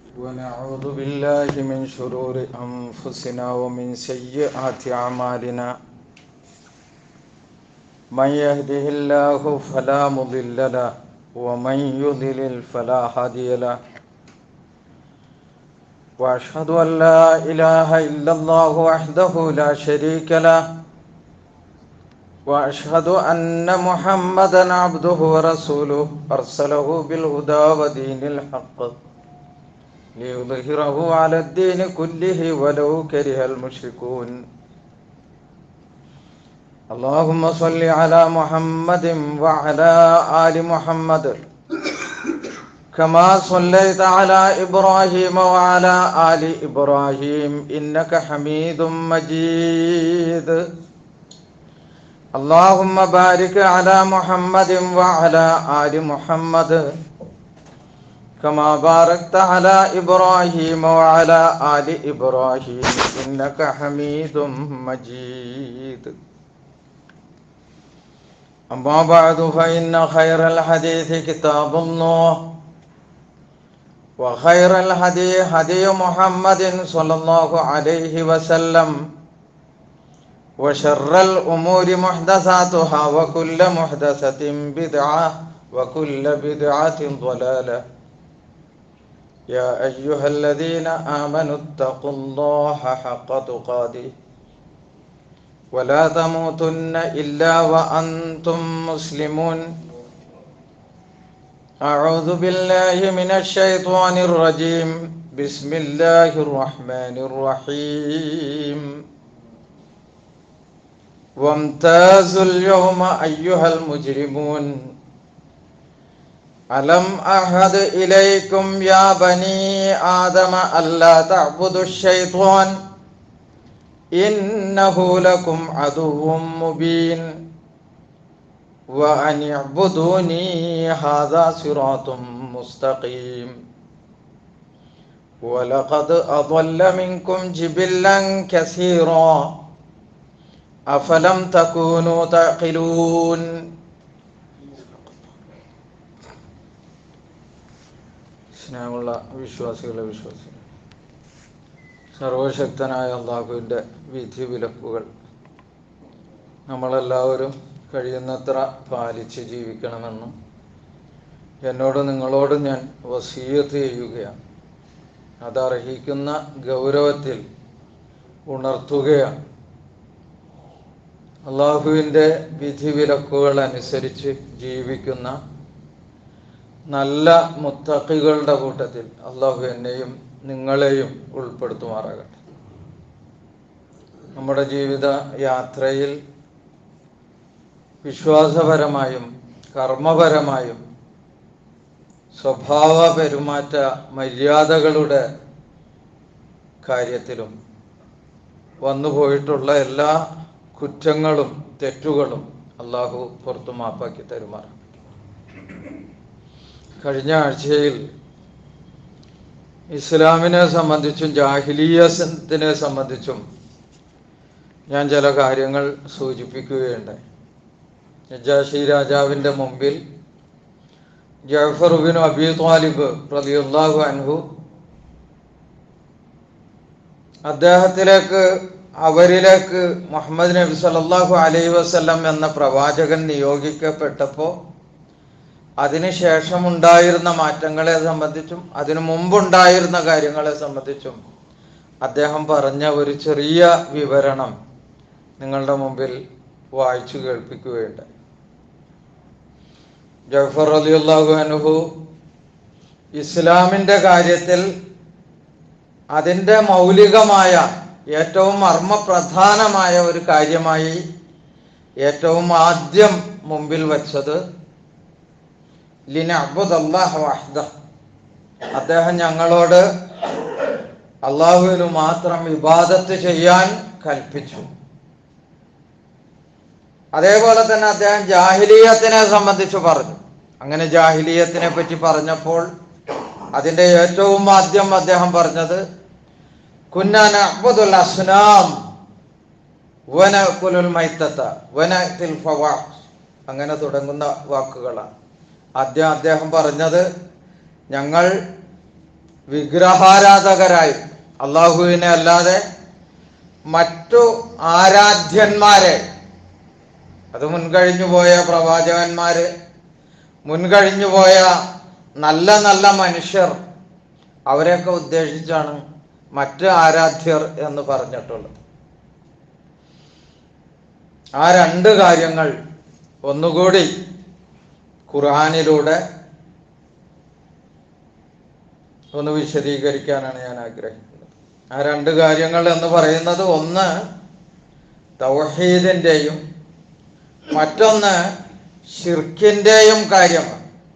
ونعوذ بالله من شرور أنفسنا ومن سيئات أعمالنا من يهده الله فلا مضل له ومن يضلل فلا هادي له وأشهد أن لا إله إلا الله وحده لا شريك له وأشهد أن محمدا عبده ورسوله أرسله بالهدى ودين الحق ليظهره على الدين كله ولو كره المشركون. اللهم صل على محمد وعلى آل محمد كما صليت على إبراهيم وعلى آل إبراهيم إنك حميد مجيد. اللهم بارك على محمد وعلى آل محمد كما باركت على إبراهيم وعلى آل إبراهيم إنك حميد مجيد. أما بعد فإن خير الحديث كتاب الله وخير الهدي هدي محمد صلى الله عليه وسلم وشر الأمور محدثاتها وكل محدثة بدعة وكل بدعة ضلالة. يا أيها الذين آمنوا اتقوا الله حق تقاته ولا تموتن إلا وأنتم مسلمون. أعوذ بالله من الشيطان الرجيم. بسم الله الرحمن الرحيم. وامتازوا اليوم أيها المجرمون ألم أعهد إليكم يا بني آدم ألا تعبدوا الشيطان إنه لكم عدو مبين وأن اعبدوني هذا صراط مستقيم. ولقد أضل منكم جبلا كثيرا أفلم تكونوا تعقلون. സ്നേഹമുള്ള വിശ്വാസികളെ സർവശക്തനായ അള്ളാഹുവിൻ്റെ വിധി വിലക്കുകൾ നമ്മളെല്ലാവരും കഴിയുന്നത്ര പാലിച്ച് ജീവിക്കണമെന്നും നിങ്ങളോട് ഞാൻ വസിയ്യത്ത് ചെയ്യുകയാണ്. അതർഹിക്കുന്ന ഗൗരവത്തിൽ ഉണർത്തുകയാണ്. അള്ളാഹുവിൻ്റെ വിധി വിലക്കുകൾ അനുസരിച്ച് ജീവിക്കുന്ന നല്ല മുത്തഖികളുടെ കൂട്ടത്തിൽ അള്ളാഹു എന്നെയും നിങ്ങളെയും ഉൾപ്പെടുത്തുമാറാകട്ടെ. നമ്മുടെ ജീവിത യാത്രയിൽ വിശ്വാസപരമായും കർമ്മപരമായും സ്വഭാവ പെരുമാറ്റ മര്യാദകളുടെ കാര്യത്തിലും വന്നുപോയിട്ടുള്ള എല്ലാ കുറ്റങ്ങളും തെറ്റുകളും അള്ളാഹു പുറത്തു മാപ്പാക്കി തരുമാറാകട്ടെ. കഴിഞ്ഞ ആഴ്ചയിൽ ഇസ്ലാമിനെ സംബന്ധിച്ചും ജാഹിലിയ്യത്തിനെ സംബന്ധിച്ചും ഞാൻ ചില കാര്യങ്ങൾ സൂചിപ്പിക്കുകയുണ്ടായി. നജാഷി രാജാവിൻ്റെ മുമ്പിൽ ജഅഫർ ഇബ്നു അബീ ത്വാലിബ് റളിയല്ലാഹു അൻഹു അവരിലേക്ക് മുഹമ്മദ് നബി സല്ലല്ലാഹു അലൈഹി വസല്ലം എന്ന പ്രവാചകൻ നിയോഗിക്കപ്പെട്ടപ്പോൾ അതിനുശേഷമുണ്ടായിരുന്ന മാറ്റങ്ങളെ സംബന്ധിച്ചും അതിനു മുമ്പുണ്ടായിരുന്ന കാര്യങ്ങളെ സംബന്ധിച്ചും അദ്ദേഹം പറഞ്ഞ ഒരു ചെറിയ വിവരണം നിങ്ങളുടെ മുമ്പിൽ വായിച്ചു കേൾപ്പിക്കുകയുണ്ടായി. ജഅഫർ റളിയല്ലാഹു അൻഹു ഇസ്ലാമിൻ്റെ കാര്യത്തിൽ അതിൻ്റെ മൗലികമായ ഏറ്റവും മർമ്മപ്രധാനമായ ഒരു കാര്യമായി ഏറ്റവും ആദ്യം മുമ്പിൽ വച്ചത് ലിനഅബ്ദുല്ലാഹ വഹ്ദഹ്, അദ്ദേഹം ഞങ്ങളോട് അള്ളാഹുവിന് മാത്രം ഇബാദത്ത് ചെയ്യാൻ കൽപ്പിച്ചു. അതേപോലെ തന്നെ അദ്ദേഹം ജാഹിലിയ്യത്തിനെ സംബന്ധിച്ച് പറഞ്ഞു. അങ്ങനെ ജാഹിലിയ്യത്തിനെ പറ്റി പറഞ്ഞപ്പോൾ അതിൻ്റെ ഏറ്റവും ആദ്യം അദ്ദേഹം പറഞ്ഞത് കുന്നാ നഅ്ബുദുൽ അസ്നാം വനഅകുലുൽ മൈത്തത വനഅതിൽ ഫവാഹിഷ്, അങ്ങനെ തുടങ്ങുന്ന വാക്കുകളാണ്. ആദ്യം അദ്ദേഹം പറഞ്ഞത് ഞങ്ങൾ വിഗ്രഹാരാധകരായി അള്ളാഹുവിനെ അല്ലാതെ മറ്റു ആരാധ്യന്മാരെ, അത് മുൻകഴിഞ്ഞു പോയ പ്രവാചകന്മാര്, മുൻകഴിഞ്ഞു പോയ നല്ല നല്ല മനുഷ്യർ, അവരെയൊക്കെ ഉദ്ദേശിച്ചാണ് മറ്റ് ആരാധ്യർ എന്ന് പറഞ്ഞിട്ടുള്ളത്. ആ രണ്ട് കാര്യങ്ങൾ ഒന്നുകൂടി ഖുർആനിലൂടെ ഒന്ന് വിശദീകരിക്കാനാണ് ഞാൻ ആഗ്രഹിക്കുന്നത്. ആ രണ്ട് കാര്യങ്ങൾ എന്ന് പറയുന്നത്, ഒന്ന് തൗഹീദിന്റെയും മറ്റൊന്ന് ശിർക്കിന്റെയും കാര്യമാണ്.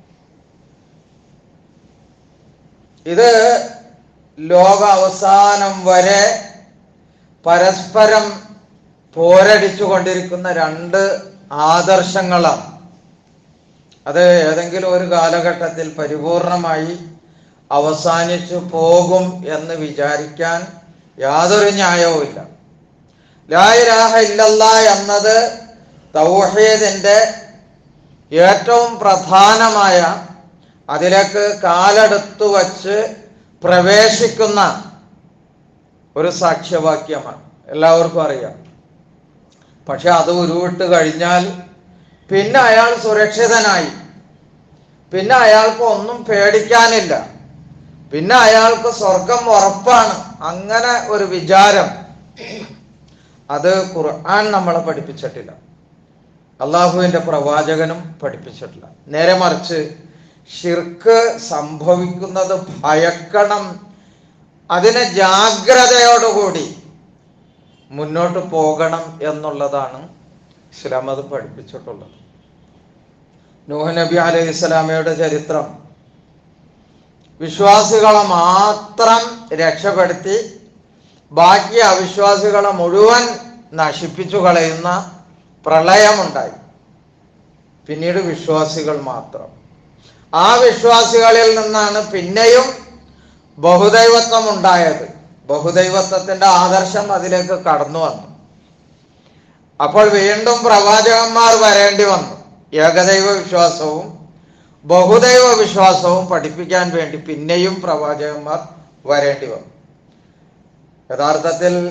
ഇത് ലോക അവസാനം വരെ പരസ്പരം പോരടിച്ചു കൊണ്ടിരിക്കുന്ന രണ്ട് ആദർശങ്ങളാണ്. അത് ഏതെങ്കിലും ഒരു കാലഘട്ടത്തിൽ പരിപൂർണമായി അവസാനിച്ചു പോകും എന്ന് വിചാരിക്കാൻ യാതൊരു ന്യായവുമില്ല. ലാ ഇലാഹ ഇല്ലല്ലാഹ് എന്നത് തൗഹീദിന്റെ ഏറ്റവും പ്രധാനമായ, അതിലേക്ക് കാലെടുത്തു വച്ച് പ്രവേശിക്കുന്ന ഒരു സാക്ഷ്യവാക്യമാണ്, എല്ലാവർക്കും അറിയാം. പക്ഷെ അത് ഉരുവിട്ട് കഴിഞ്ഞാൽ പിന്നെ അയാൾ സുരക്ഷിതനായി, പിന്നെ അയാൾക്ക് ഒന്നും പേടിക്കാനില്ല, പിന്നെ അയാൾക്ക് സ്വർഗം ഉറപ്പാണ്. അങ്ങനെ ഒരു വിചാരം അത് ഖുർആൻ നമ്മളെ പഠിപ്പിച്ചിട്ടില്ല, അള്ളാഹുവിന്റെ പ്രവാചകനും പഠിപ്പിച്ചിട്ടില്ല. നേരെ മറിച്ച് ശിർക്ക് സംഭവിക്കുന്നത് ഭയക്കണം, അതിനെ ജാഗ്രതയോടുകൂടി മുന്നോട്ട് പോകണം എന്നുള്ളതാണ് ഇസ്ലാം അത് പഠിപ്പിച്ചിട്ടുള്ളത്. നൂഹ് നബി അലൈഹി സ്വലാമയുടെ ചരിത്രം വിശ്വാസികളെ മാത്രം രക്ഷപ്പെടുത്തി ബാക്കി അവിശ്വാസികളെ മുഴുവൻ നശിപ്പിച്ചു കളയുന്ന പ്രളയമുണ്ടായി. പിന്നീട് വിശ്വാസികൾ മാത്രം. ആ വിശ്വാസികളിൽ നിന്നാണ് പിന്നെയും ബഹുദൈവത്വം ഉണ്ടായത്. ബഹുദൈവത്വത്തിന്റെ ആദർശം അതിലേക്ക് കടന്നു വന്നു. അപ്പോൾ വീണ്ടും പ്രവാചകന്മാർ വരേണ്ടി വന്നു. ഏകദൈവ വിശ്വാസവും ബഹുദൈവ വിശ്വാസവും പഠിപ്പിക്കാൻ വേണ്ടി പിന്നെയും പ്രവാചകന്മാർ വരേണ്ടി വന്നു. യഥാർത്ഥത്തിൽ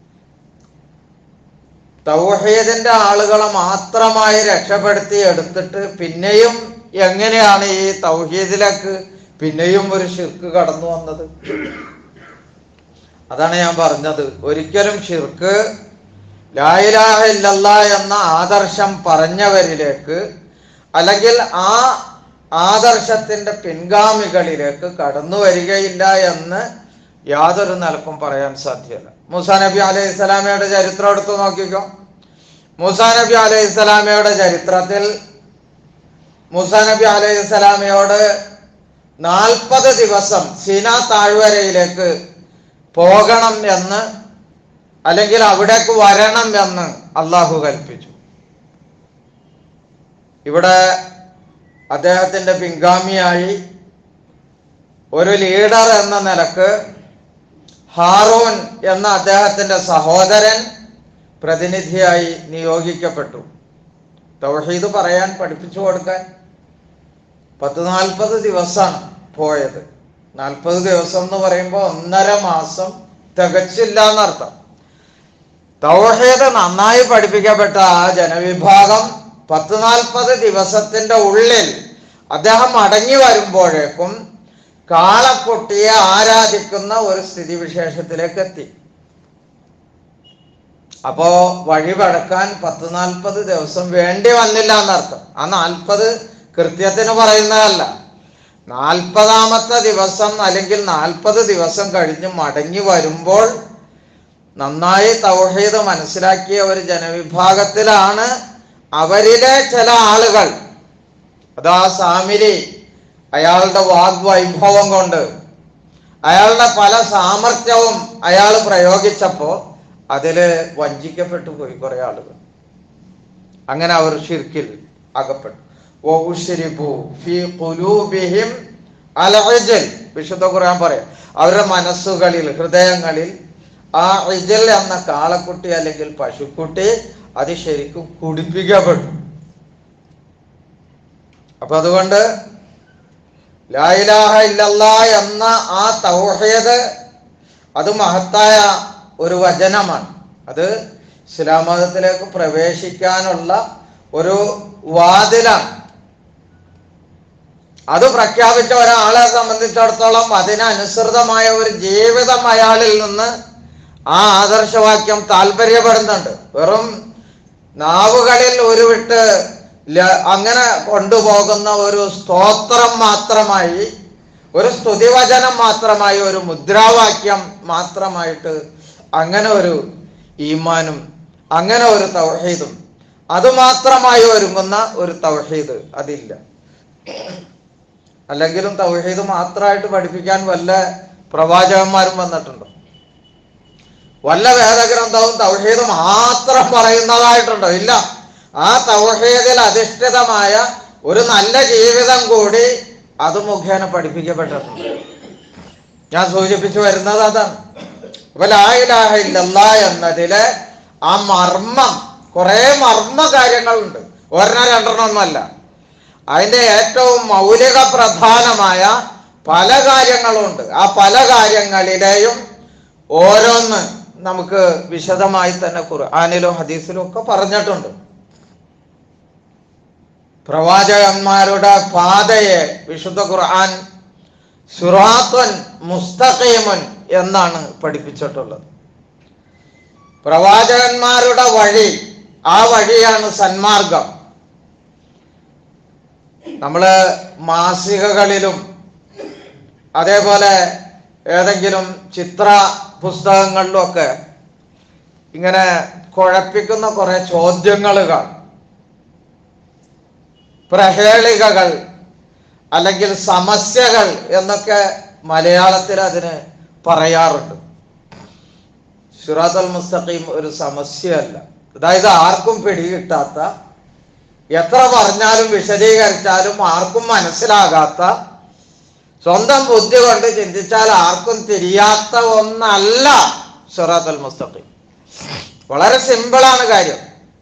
തൗഹീദിന്റെ ആളുകളെ മാത്രമായി രക്ഷപ്പെടുത്തി എടുത്തിട്ട് പിന്നെയും എങ്ങനെയാണ് ഈ തൗഹീദിലേക്ക് പിന്നെയും ഒരു ശിർക്ക് കടന്നു വന്നത്? അതാണ് ഞാൻ പറഞ്ഞത്. ഒരിക്കലും ശിർക്ക് ലാ ഇലാഹ ഇല്ലല്ലാഹ് എന്ന ആദർശം പറഞ്ഞവരിലേക്ക്, അല്ലെങ്കിൽ ആ ആദർശത്തിന്റെ പിൻഗാമികളിലേക്ക് കടന്നു വരികയില്ല എന്ന് യാതൊരു നിലക്കും പറയാൻ സാധ്യമല്ല. മൂസാ നബി അലൈഹി സ്വലാമയുടെ ചരിത്രം എടുത്തു നോക്കിക്കോ. മൂസാ നബി അലൈഹി സ്വലാമയുടെ ചരിത്രത്തിൽ മൂസാ നബി അലൈഹി സ്വലാമയോട് 40 ദിവസം സീനാ താഴ്വരയിലേക്ക് പോകണം എന്ന്, അല്ലെങ്കിൽ അവിടേക്ക് വരണം എന്ന് അള്ളാഹു കൽപ്പിച്ചു. ഇവിടെ അദ്ദേഹത്തിന്റെ പിൻഗാമിയായി ഒരു ലീഡർ എന്ന നിലക്ക് ഹാറൂൻ എന്ന അദ്ദേഹത്തിന്റെ സഹോദരൻ പ്രതിനിധിയായി നിയോഗിക്കപ്പെട്ടു. തൗഹീദ് പറയാൻ, പഠിപ്പിച്ചു കൊടുക്കാൻ 40 ദിവസമാണ് പോയത്. 40 ദിവസം എന്ന് പറയുമ്പോൾ 1.5 മാസം തികച്ചില്ല എന്നർത്ഥം. തൗഹീദ് നന്നായി പഠിപ്പിക്കപ്പെട്ട ആ ജനവിഭാഗം 40 ദിവസത്തിന്റെ ഉള്ളിൽ അദ്ദേഹം മടങ്ങി വരുമ്പോഴേക്കും കാളക്കുട്ടിയെ ആരാധിക്കുന്ന ഒരു സ്ഥിതിവിശേഷത്തിലേക്ക് എത്തി. അപ്പോ വഴിപടക്കാൻ 40 ദിവസം വേണ്ടി വന്നില്ല എന്നർത്ഥം. ആ 40 കൃത്യത്തിന് പറയുന്നതല്ല. 40ാമത്തെ ദിവസം അല്ലെങ്കിൽ 40 ദിവസം കഴിഞ്ഞ് മടങ്ങി വരുമ്പോൾ നന്നായി തൗഹീദ് മനസ്സിലാക്കിയ ഒരു ജനവിഭാഗത്തിലാണ് അവരിലെ ചില ആളുകൾ. അതാ സാമിരി അയാളുടെ വാഗ്വൈഭവം കൊണ്ട്, അയാളുടെ പല സാമർത്ഥ്യവും അയാൾ പ്രയോഗിച്ചപ്പോ അതില് വഞ്ചിക്കപ്പെട്ടു പോയി കുറെ ആളുകൾ. അങ്ങനെ അവർ ശിർക്കിൽ അകപ്പെട്ടു. വിശുദ്ധ ഖുർആൻ പറയാം, അവരുടെ മനസ്സുകളിൽ, ഹൃദയങ്ങളിൽ ആ ഇജൽ എന്ന കാളക്കുട്ടി അല്ലെങ്കിൽ പശുക്കുട്ടി അത് ശരിക്കും കുടിപ്പിക്കപ്പെട്ടു. അപ്പൊ അതുകൊണ്ട് ലാ ഇലാഹ ഇല്ലല്ലാഹ് എന്ന ആ തൗഹീദ് അത് മഹത്തായ ഒരു വചനമാണ്. അത് ഇസ്ലാം മതത്തിലേക്ക് പ്രവേശിക്കാനുള്ള ഒരു വാതിലാണ്. അത് പ്രഖ്യാപിച്ച ഒരാളെ സംബന്ധിച്ചിടത്തോളം അതിനനുസൃതമായ ഒരു ജീവിതം അയാളിൽ നിന്ന് ആ ആദർശവാക്യം താല്പര്യപ്പെടുന്നുണ്ട്. വെറും നാവുകളിൽ ഉരുവിട്ട് അങ്ങനെ കൊണ്ടുപോകുന്ന ഒരു സ്തോത്രം മാത്രമായി, ഒരു സ്തുതിവചനം മാത്രമായി, ഒരു മുദ്രാവാക്യം മാത്രമായിട്ട് അങ്ങനെ ഒരു ഈമാനും അങ്ങനെ ഒരു തൗഹീദും അതുമാത്രമായി ഒരുങ്ങുന്ന ഒരു തൗഹീദ് അതില്ല. അല്ലെങ്കിലും തൗഹീദ് മാത്രമായിട്ട് പഠിപ്പിക്കാൻ വല്ല പ്രവാചകന്മാരും വന്നിട്ടുണ്ടോ? വല്ല വേദഗ്രന്ഥവും തൗഹീദ് മാത്രം പറയുന്നതായിട്ടുണ്ടോ? ഇല്ല. ആ തൗഹീദിൽ അധിഷ്ഠിതമായ ഒരു നല്ല ജീവിതം കൂടി അത് മുഖേന പഠിപ്പിക്കപ്പെട്ടിട്ടുണ്ട്. ഞാൻ സൂചിപ്പിച്ചു വരുന്നത് അതാണ്. അപ്പൊ ലാ ഇലാഹ ഇല്ലല്ലാഹ് എന്നതിലെ ആ മർമ്മം, കുറെ മർമ്മ കാര്യങ്ങളുണ്ട്, ഒരെണ്ണം രണ്ടെണ്ണമൊന്നുമല്ല. അതിന്റെ ഏറ്റവും മൗലിക പ്രധാനമായ പല കാര്യങ്ങളുണ്ട്. ആ പല കാര്യങ്ങളിലെയും ഓരോന്ന് നമുക്ക് വിശദമായി തന്നെ ഖുർആനിലും ഹദീസിലും ഒക്കെ പറഞ്ഞിട്ടുണ്ട്. പ്രവാചകന്മാരുടെ പാതയെ വിശുദ്ധ ഖുർആൻ സിറാത്തുൻ മുസ്തഖീമുൻ എന്നാണ് പഠിപ്പിച്ചിട്ടുള്ളത്. പ്രവാചകന്മാരുടെ വഴി, ആ വഴിയാണ് സന്മാർഗം. നമ്മള് മാസികകളിലും അതേപോലെ ഏതെങ്കിലും ചിത്ര പുസ്തകങ്ങളിലും ഒക്കെ ഇങ്ങനെ കുഴപ്പിക്കുന്ന കുറെ ചോദ്യങ്ങൾ കാണും. പ്രഹേളികകൾ അല്ലെങ്കിൽ സമസ്യകൾ എന്നൊക്കെ മലയാളത്തിൽ അതിന് പറയാറുണ്ട്. സിറാത്തുൽ മുസ്തഖീം ഒരു സമസ്യയല്ല. അതായത് ആർക്കും പിടികിട്ടാത്ത, എത്ര പറഞ്ഞാലും വിശദീകരിച്ചാലും ആർക്കും മനസ്സിലാകാത്ത, സ്വന്തം ബുദ്ധി കൊണ്ട് ചിന്തിച്ചാൽ ആർക്കും തിരിയാത്ത ഒന്നല്ല സിറാത്തുൽ മുസ്തഖീം. വളരെ സിമ്പിളാണ് കാര്യം.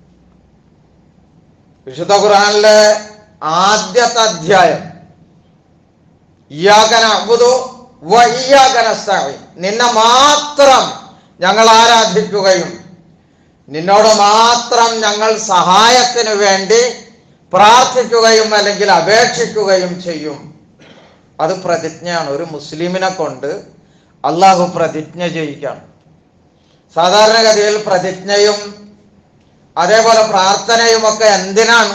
വിശുദ്ധ ഖുർആനിലെ ആദ്യത്തെ അധ്യായം ഇയ്യാക നഅ്ബുദു വ ഇയ്യാക നസ്തഈൻ, നിന്നെ മാത്രം ഞങ്ങൾ ആരാധിക്കുകയും നിന്നോട് മാത്രം ഞങ്ങൾ സഹായത്തിന് വേണ്ടി പ്രാർത്ഥിക്കുകയും അല്ലെങ്കിൽ അപേക്ഷിക്കുകയും ചെയ്യും. അത് പ്രതിജ്ഞയാണ്. ഒരു മുസ്ലിമിനെ കൊണ്ട് അള്ളാഹു പ്രതിജ്ഞ ചെയ്യിക്കാണ്. സാധാരണഗതിയിൽ പ്രതിജ്ഞയും അതേപോലെ പ്രാർത്ഥനയും ഒക്കെ എന്തിനാണ്?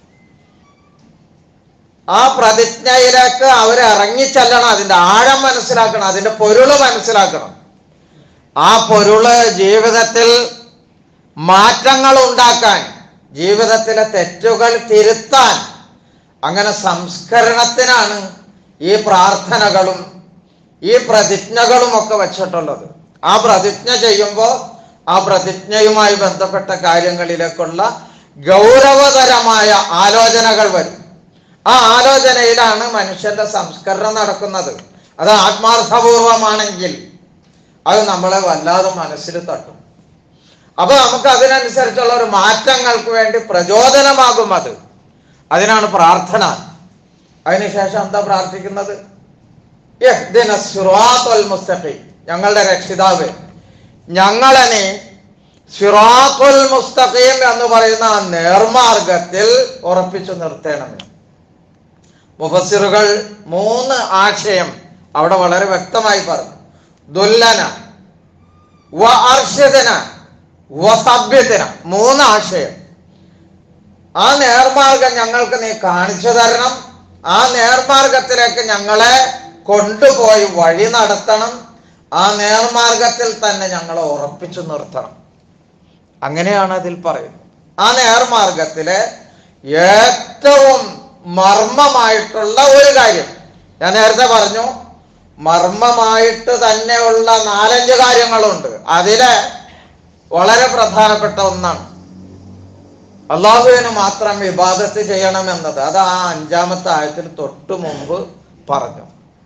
ആ പ്രതിജ്ഞയിലേക്ക് അവർ ഇറങ്ങിച്ചെല്ലണം, അതിന്റെ ആഴം മനസ്സിലാക്കണം, അതിന്റെ പൊരുള് മനസ്സിലാക്കണം. ആ പൊരുള് ജീവിതത്തിൽ മാറ്റങ്ങൾ ഉണ്ടാക്കാൻ, ജീവിതത്തിലെ തെറ്റുകൾ തിരുത്താൻ, അങ്ങനെ സംസ്കരണത്തിനാണ് ഈ പ്രാർത്ഥനകളും ഈ പ്രതിജ്ഞകളും ഒക്കെ വെച്ചിട്ടുള്ളത്. ആ പ്രതിജ്ഞ ചെയ്യുമ്പോൾ ആ പ്രതിജ്ഞയുമായി ബന്ധപ്പെട്ട കാര്യങ്ങളിലേക്കുള്ള ഗൗരവതരമായ ആലോചനകൾ വരും. ആ ആലോചനയിലാണ് മനുഷ്യന്റെ സംസ്കരണം നടക്കുന്നത്. അത് ആത്മാർത്ഥപൂർവമാണെങ്കിൽ അത് നമ്മളെ വല്ലാതെ മനസ്സിൽ തട്ടും. അപ്പൊ നമുക്ക് അതിനനുസരിച്ചുള്ള ഒരു മാറ്റങ്ങൾക്ക് വേണ്ടി പ്രചോദനമാകും അത്. അതിനാണ് പ്രാർത്ഥന. അതിനുശേഷം എന്താ പ്രാർത്ഥിക്കുന്നത്? ഇഹ്ദിനസ് സിറാത്തുൽ മുസ്തഖീം, ഞങ്ങളുടെ രക്ഷിതാവ് ഞങ്ങളെ നീ സിറാത്തുൽ മുസ്തഖീം എന്ന് പറയുന്ന ആ നേർമാർഗത്തിൽ ഉറപ്പിച്ചു നിർത്തണമേ. മുഫസ്സിറുകൾ 3 ആശയം അവിടെ വളരെ വ്യക്തമായി പറഞ്ഞു. ദുല്ലന വ അർശദന വ സബ്ബിതന, 3 ആശയം. ആ നേർമാർഗം ഞങ്ങൾക്ക് നീ കാണിച്ചു തരണം, ആ നേർമാർഗത്തിലേക്ക് ഞങ്ങളെ കൊണ്ടുപോയി വഴി നടത്തണം, ആ നേർമാർഗത്തിൽ തന്നെ ഞങ്ങളെ ഉറപ്പിച്ചു നിർത്തണം. അങ്ങനെയാണ് അതിൽ പറയുന്നത്. ആ നേർമാർഗത്തിലെ ഏറ്റവും മർമ്മമായിട്ടുള്ള ഒരു കാര്യം ഞാൻ നേരത്തെ പറഞ്ഞു. മർമ്മമായിട്ട് തന്നെയുള്ള 4-5 കാര്യങ്ങളുണ്ട്. അതിലെ വളരെ പ്രധാനപ്പെട്ട ഒന്നാണ് അള്ളാഹുവിന് മാത്രം ഇബാദത്ത് ചെയ്യണമെന്നത്. അത് ആ 5-ാമത്തെ ആയത്തിൽ തൊട്ടു മുമ്പ് പറഞ്ഞു.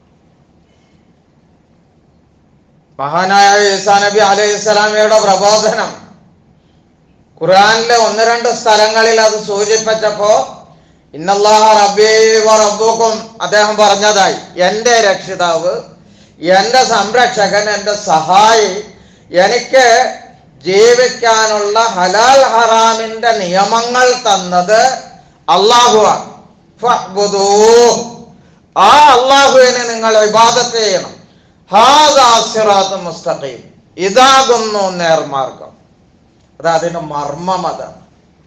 മഹാനായ ഈസാ നബി അലൈഹിസ്സലാമയുടെ പ്രബോധനം ഖുർആനിലെ 1-2 സ്ഥലങ്ങളിൽ അത് സൂചിപ്പിച്ചപ്പോ ഇന്നല്ലാഹ റബ്ബീ വ റബ്ബുക്കും, അദ്ദേഹം പറഞ്ഞതായി, എൻ്റെ രക്ഷിതാവ്, എൻ്റെ സംരക്ഷകൻ, എൻ്റെ സഹായി, എനിക്ക് ജീവിക്കാനുള്ള ഹലാൽ ഹറാമിന്റെ നിയമങ്ങൾ തന്നത് അല്ലാഹുവാണ്. ഫഅ്ബുദൂഹ്, ആ അല്ലാഹുവിനെ നിങ്ങൾ ഇബാദത്ത് ചെയ്യണം. ഹാദാ സിറാത്തും മുസ്തഖീം, ഇതാകുന്നു നേർമാർഗം. അത് അതിന്റെ മർമ്മം അതാണ്.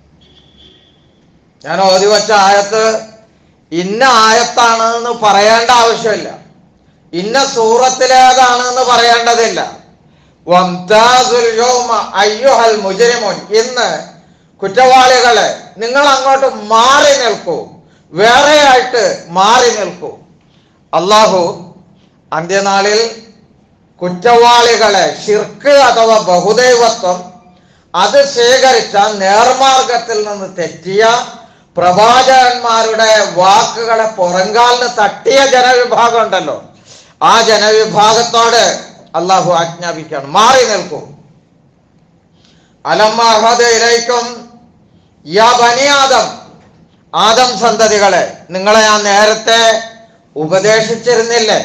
ഞാൻ ഓതി വച്ച ആയത്ത് ഇന്ന ആയത്താണ് എന്ന് പറയേണ്ട ആവശ്യമില്ല, ഇന്ന സൂറത്തിലേതാണെന്ന് പറയേണ്ടതില്ല. വംതാസുൽ യൗമ അയ്യുഹൽ മുജ്രിമൂൻ, ഇന്ന് കുറ്റവാളികളെ നിങ്ങൾ അങ്ങോട്ട് മാറി നിൽക്കൂ, വേറെയായിട്ട് മാറി നിൽക്കൂ. അള്ളാഹു അന്ത്യനാളിൽ കുറ്റവാളികളെ, ശിർക്ക് അഥവാ ബഹുദൈവത്വം അത് സ്വീകരിച്ച, നേർമാർഗത്തിൽ നിന്ന് തെറ്റിയ, പ്രവാചകന്മാരുടെ വാക്കുകളെ പുറങ്കാലിന് തട്ടിയ ജനവിഭാഗം ഉണ്ടല്ലോ, ആ ജനവിഭാഗത്തോട് അള്ളാഹു ആജ്ഞാപിക്കുകയാണ്, മാറി നിൽക്കൂ. അലം അഹദ ഇലൈക്കും യാ ബനി ആദം, ആദം സന്തതികളെ, നിങ്ങളെ ഞാൻ നേരത്തെ ഉപദേശിച്ചിരുന്നില്ലേ?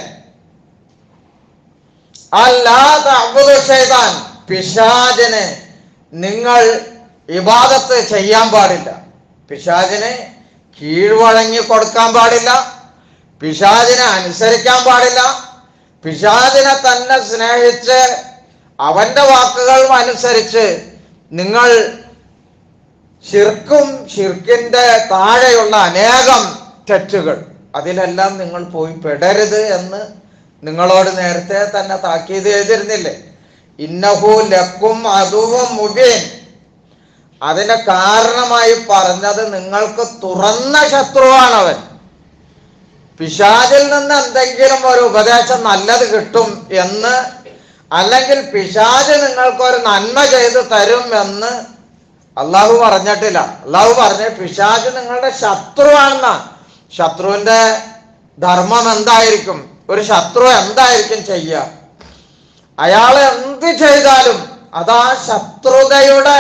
അല്ലാ തഅ്ബുദു ശൈത്താൻ, പിശാചിനെ നിങ്ങൾ ഇബാദത്ത് ചെയ്യാൻ പാടില്ല, പിശാചിനെ കീഴ്വഴങ്ങി കൊടുക്കാൻ പാടില്ല, പിശാചിനെ അനുസരിക്കാൻ പാടില്ല, പിശാചിനെ തന്നെ സ്നേഹിച്ച് അവന്റെ വാക്കുകൾ അനുസരിച്ച് നിങ്ങൾ ശിർക്കും ശിർക്കിന്റെ താഴെയുള്ള അനേകം തെറ്റുകൾ, അതിലെല്ലാം നിങ്ങൾ പോയി പെടരുത് എന്ന് നിങ്ങളോട് നേരത്തെ തന്നെ താക്കീത് ചെയ്തിരുന്നില്ലേ? ഇന്നഹു ലക്കും അദുവ്വും മുബീൻ, അതിന് കാരണമായി പറഞ്ഞത് നിങ്ങൾക്ക് തുറന്ന ശത്രുവാണവൻ. പിശാചിൽ നിന്ന് എന്തെങ്കിലും ഒരു ഉപദേശം നല്ലത് കിട്ടും എന്ന്, അല്ലെങ്കിൽ പിശാച് നിങ്ങൾക്കൊരു നന്മ ചെയ്തു തരും എന്ന് അള്ളാഹു പറഞ്ഞിട്ടില്ല. അള്ളാഹു പറഞ്ഞ പിശാച് നിങ്ങളുടെ ശത്രുവാണെന്ന. ശത്രുവിന്റെ ധർമ്മം എന്തായിരിക്കും? ഒരു ശത്രു എന്തായിരിക്കും ചെയ്യുക? അയാൾ എന്ത് ചെയ്താലും അതാ ശത്രുതയുടെ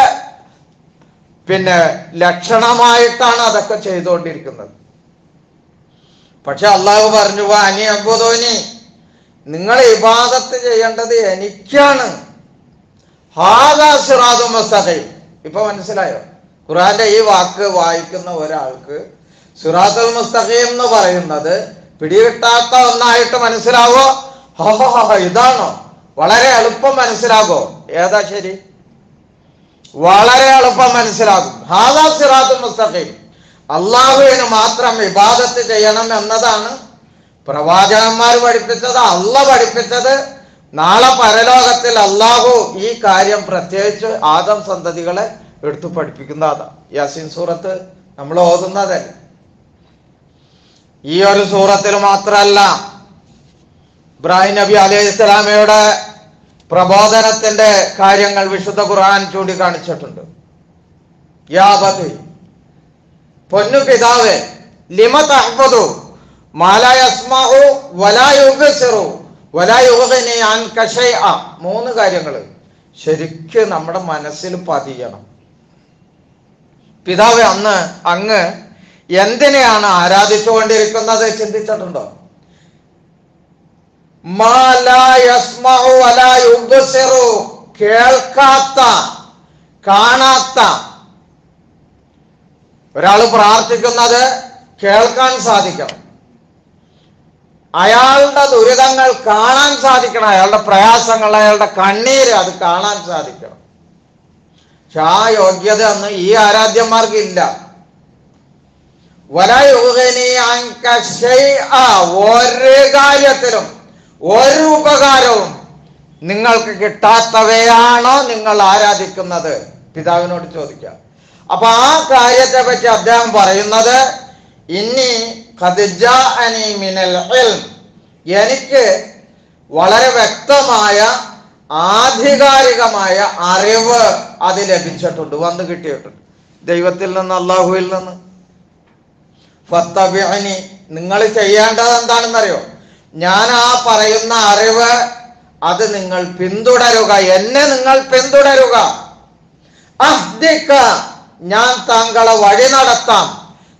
ലക്ഷണമായിട്ടാണ് അതൊക്കെ ചെയ്തുകൊണ്ടിരിക്കുന്നത്. പക്ഷെ അള്ളാഹു പറഞ്ഞു, അനി അബ്ദുനി, നിങ്ങൾ ഇബാദത്ത് ചെയ്യേണ്ടത് എനിക്കാണ്. ഹാദാ സിറാത്തും മുസ്തഖീം. ഇപ്പൊ മനസ്സിലായോ? ഖുർആന്റെ ഈ വാക്ക് വായിക്കുന്ന ഒരാൾക്ക് സിറാത്തുൽ മുസ്തഖീം എന്ന് പറയുന്നത് പിടികിട്ടാത്ത ഒന്നായിട്ട് മനസ്സിലാവോ? ഇതാണോ? വളരെ എളുപ്പം മനസ്സിലാകോ? ഏതാ ശരി? വളരെ എളുപ്പം മനസ്സിലാകും. ഹാദാ സിറാത്തുൽ മുസ്തഖീം, അള്ളാഹുവിന് മാത്രം ഇബാദത്ത് ചെയ്യണം എന്നതാണ് പ്രവാചകന്മാർ പഠിപ്പിച്ചത്, അള്ളാഹ് പഠിപ്പിച്ചത്. നാളെ പരലോകത്തിൽ അള്ളാഹു ഈ കാര്യം പ്രത്യേകിച്ച് ആദം സന്തതികളെ എടുത്തു പഠിപ്പിക്കുന്ന അതാ. യാസീൻ സൂറത്ത് നമ്മൾ ഓതുന്നതല്ല. ഈ ഒരു സൂറത്തിൽ മാത്രമല്ല, ഇബ്രാഹിം നബി അലൈഹി സ്വലാമയുടെ പ്രബോധനത്തിന്റെ കാര്യങ്ങൾ വിശുദ്ധ ഖുർആൻ ചൂണ്ടിക്കാണിച്ചിട്ടുണ്ട്. യാ അബതി, പൊന്നു പിതാവേ, ലിമ തഅ്ബുദു മാ ലാ യസ്മഉ വലാ യുബ്സിറു വലാ യുഗ്നി അൻക ശൈഅ. 3 കാര്യങ്ങൾ ശരിക്കും നമ്മുടെ മനസ്സിൽ പതിയണം. പിതാവേ, അന്ന് അങ്ങ് എന്തിനെയാണ് ആരാധിച്ചുകൊണ്ടിരിക്കുന്നത് ചിന്തിച്ചിട്ടുണ്ടോ? മാ ലാ യസ്മഉ വലാ യുബ്സിറു, കേൾക്കാത്ത, കാണാത്ത. ഒരാൾ പ്രാർത്ഥിക്കുന്നത് കേൾക്കാൻ സാധിക്കണം, അയാളുടെ ദുരിതങ്ങൾ കാണാൻ സാധിക്കണം, അയാളുടെ പ്രയാസങ്ങൾ, അയാളുടെ കണ്ണീര് അത് കാണാൻ സാധിക്കണം. പക്ഷെ ആ യോഗ്യത അന്ന് ഈ ആരാധ്യന്മാർക്ക് ഇല്ല. ഒരു കാര്യത്തിലും ഒരു ഉപകാരവും നിങ്ങൾക്ക് കിട്ടാത്തവയാണോ നിങ്ങൾ ആരാധിക്കുന്നത്? പിതാവിനോട് ചോദിക്കാം. അപ്പൊ ആ കാര്യത്തെ പറ്റി അദ്ദേഹം പറയുന്നത്, ഇനി ഖദ്ജാഅനി മിനൽ ഇൽം, എനിക്ക് വളരെ വ്യക്തമായ ആധികാരികമായ അറിവ് അത് ലഭിച്ചിട്ടുണ്ട്, വന്നു കിട്ടിയിട്ടുണ്ട് ദൈവത്തിൽ നിന്ന്, അള്ളാഹുവിൽ നിന്ന്. ഫത്തബിഅനി, നിങ്ങൾ ചെയ്യേണ്ടത് എന്താണെന്നറിയോ? ഞാൻ ആ പറയുന്ന അറിവ് അത് നിങ്ങൾ പിന്തുടരുക, എന്നെ നിങ്ങൾ പിന്തുടരുക. അഹ്ദിക, ഞാൻ താങ്കളെ വഴി നടത്താം.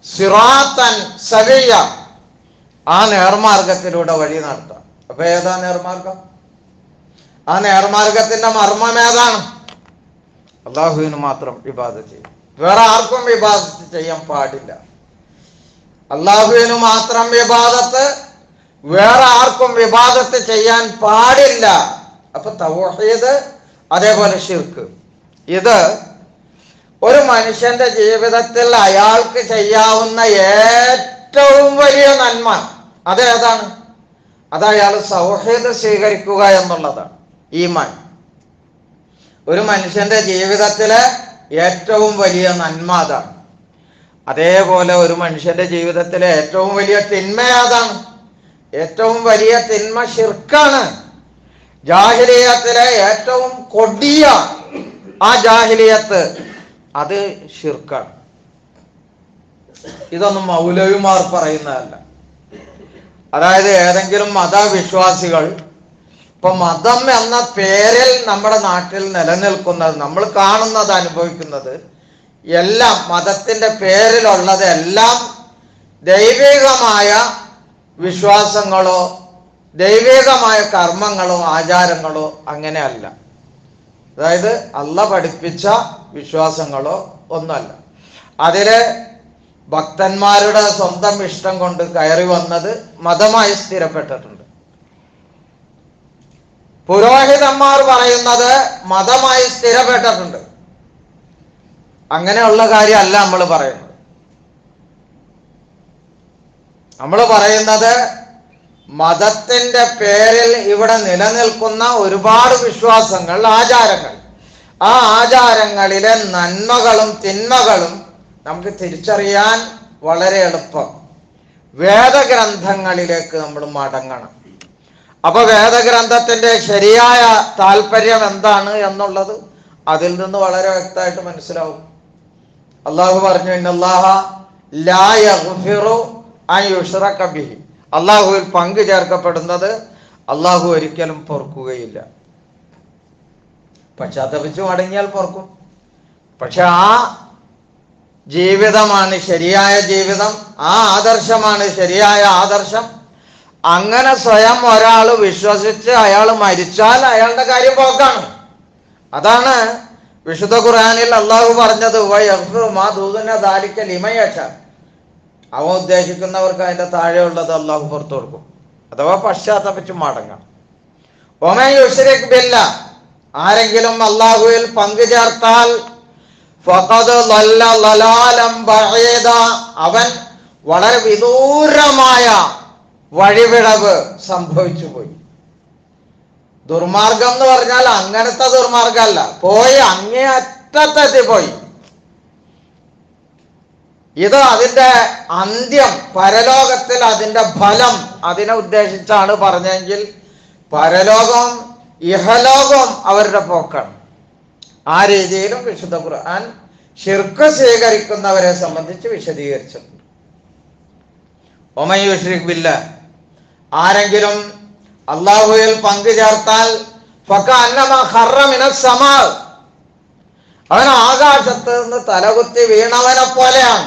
സിറാത്തൻ സവിയ, ആ നേർമാർഗത്തിലൂടെ വഴി നടത്താം. അപ്പൊ ഏതാ നേർമാർഗം? ആ നേർമാർഗത്തിന്റെ മർമ്മം ഏതാണ്? അള്ളാഹുവിന് മാത്രം ഇബാദത്ത് ചെയ്യും, വേറെ ആർക്കും ഇബാദത്ത് ചെയ്യാൻ പാടില്ല. അള്ളാഹുവിന് മാത്രം ഇബാദത്ത്, വേറെ ആർക്കും ഇബാദത്ത് ചെയ്യാൻ പാടില്ല. അപ്പൊ തൗഹീദ്, അതേപോലെ ശിർക്ക്, ഇത് ഒരു മനുഷ്യന്റെ ജീവിതത്തിൽ അയാൾക്ക് ചെയ്യാവുന്ന ഏറ്റവും വലിയ നന്മ അതേതാണ്? അത് അയാൾ തൗഹീദ് സ്വീകരിക്കുക എന്നുള്ളതാണ്, ഈമാൻ. ഒരു മനുഷ്യന്റെ ജീവിതത്തിലെ ഏറ്റവും വലിയ നന്മ അതാണ്. അതേപോലെ ഒരു മനുഷ്യന്റെ ജീവിതത്തിലെ ഏറ്റവും വലിയ തിന്മ അതാണ്. ഏറ്റവും വലിയ തിന്മ ശിർക്കാണ്. ജാഹിലിയത്തിലെ ഏറ്റവും കൊടിയ ആ ജാഹിലിയത്ത് അത് ശിർക്കാണ്. ഇതൊന്നും മൗലവിമാർ പറയുന്നതല്ല. അതായത് ഏതെങ്കിലും മതവിശ്വാസികൾ, ഇപ്പൊ മതം എന്ന പേരിൽ നമ്മുടെ നാട്ടിൽ നിലനിൽക്കുന്നത്, നമ്മൾ കാണുന്നത്, അനുഭവിക്കുന്നത് എല്ലാം മതത്തിന്റെ പേരിലുള്ളത് എല്ലാം ദൈവികമായ വിശ്വാസങ്ങളോ ദൈവികമായ കർമ്മങ്ങളോ ആചാരങ്ങളോ അങ്ങനെയല്ല. അതായത് അള്ളാഹ് പഠിപ്പിച്ച വിശ്വാസങ്ങളോ ഒന്നല്ല. അതില് ഭക്തന്മാരുടെ സ്വന്തം ഇഷ്ടം കൊണ്ട് കയറി വന്നത് മതമായി സ്ഥിരപ്പെട്ടിട്ടുണ്ട്. പുരോഹിതന്മാർ പറയുന്നത് മതമായി സ്ഥിരപ്പെട്ടിട്ടുണ്ട്. അങ്ങനെയുള്ള കാര്യമല്ല നമ്മൾ പറയുന്നത്. നമ്മൾ പറയുന്നത് മതത്തിന്റെ പേരിൽ ഇവിടെ നിലനിൽക്കുന്ന ഒരുപാട് വിശ്വാസങ്ങൾ, ആചാരങ്ങൾ, ആ ആചാരങ്ങളിലെ നന്മകളും തിന്മകളും നമുക്ക് തിരിച്ചറിയാൻ വളരെ എളുപ്പം വേദഗ്രന്ഥങ്ങളിലേക്ക് നമ്മൾ മടങ്ങണം. അപ്പൊ വേദഗ്രന്ഥത്തിന്റെ ശരിയായ താല്പര്യം എന്താണ് എന്നുള്ളത് അതിൽ നിന്ന് വളരെ വ്യക്തമായിട്ട് മനസ്സിലാവും. അള്ളാഹു പറഞ്ഞു, ഇന്നല്ലാഹ ലാ യഗ്ഫിറു അൻ യുശ്റക ബിഹി, അള്ളാഹുവിൽ പങ്കു ചേർക്കപ്പെടുന്നത് അള്ളാഹു ഒരിക്കലും പൊറുക്കുകയില്ല. പശ്ചാത്തപിച്ചു മടങ്ങിയാൽ പൊറുക്കും. പക്ഷെ ആ ജീവിതമാണ് ശരിയായ ജീവിതം, ആ ആദർശമാണ് ശരിയായ ആദർശം. അങ്ങനെ സ്വയം ഒരാൾ വിശ്വസിച്ച് അയാൾ മരിച്ചാൽ അയാളുടെ കാര്യം പോക്കാണ്. അതാണ് വിശുദ്ധ ഖുർആനിൽ അള്ളാഹു പറഞ്ഞത്, അവ ഉദ്ദേശിക്കുന്നവർക്ക് അതിന്റെ താഴെയുള്ളത് അള്ളാഹു പുറത്തു കൊടുക്കും. അഥവാ പശ്ചാത്തപിച്ച് മടങ്ങാം. ഒമൻ യുശ്രിക് ബില്ലാഹ്, ആരെങ്കിലും അള്ളാഹുവിൽ പങ്കു ചേർത്താൽ ഫഖദ് ളല്ല ളലാലൻ ബഈദ, അവൻ വളരെ വിദൂരമായ വഴിവിടവ് സംഭവിച്ചു പോയി. ദുർമാർഗം എന്ന് പറഞ്ഞാൽ അങ്ങനത്തെ ദുർമാർഗമല്ല, പോയി അങ്ങേ അറ്റത്തെത്തി പോയി. ഇത് അതിന്റെ അന്ത്യം, പരലോകത്തിൽ അതിന്റെ ഫലം അതിനെ ഉദ്ദേശിച്ചാണ് പറഞ്ഞെങ്കിൽ പരലോകം ഇഹലോകം അവരുടെ പോക്കാണ്. ആ രീതിയിലും വിശുദ്ധ ഖുർആൻ ശിർക്ക് സ്വീകരിക്കുന്നവരെ സംബന്ധിച്ച് വിശദീകരിച്ചിട്ടുണ്ട്. ഒമൻ യുശ്രിക് ബില്ലാഹ്, ആരെങ്കിലും അള്ളാഹുവിൽ പങ്കു ചേർത്താൽ ഫകഅന്നമാ ഖറ മിനസ് സമാ, അവൻ ആകാശത്ത് നിന്ന് തലകുത്തി വീണവനെ പോലെയാണ്.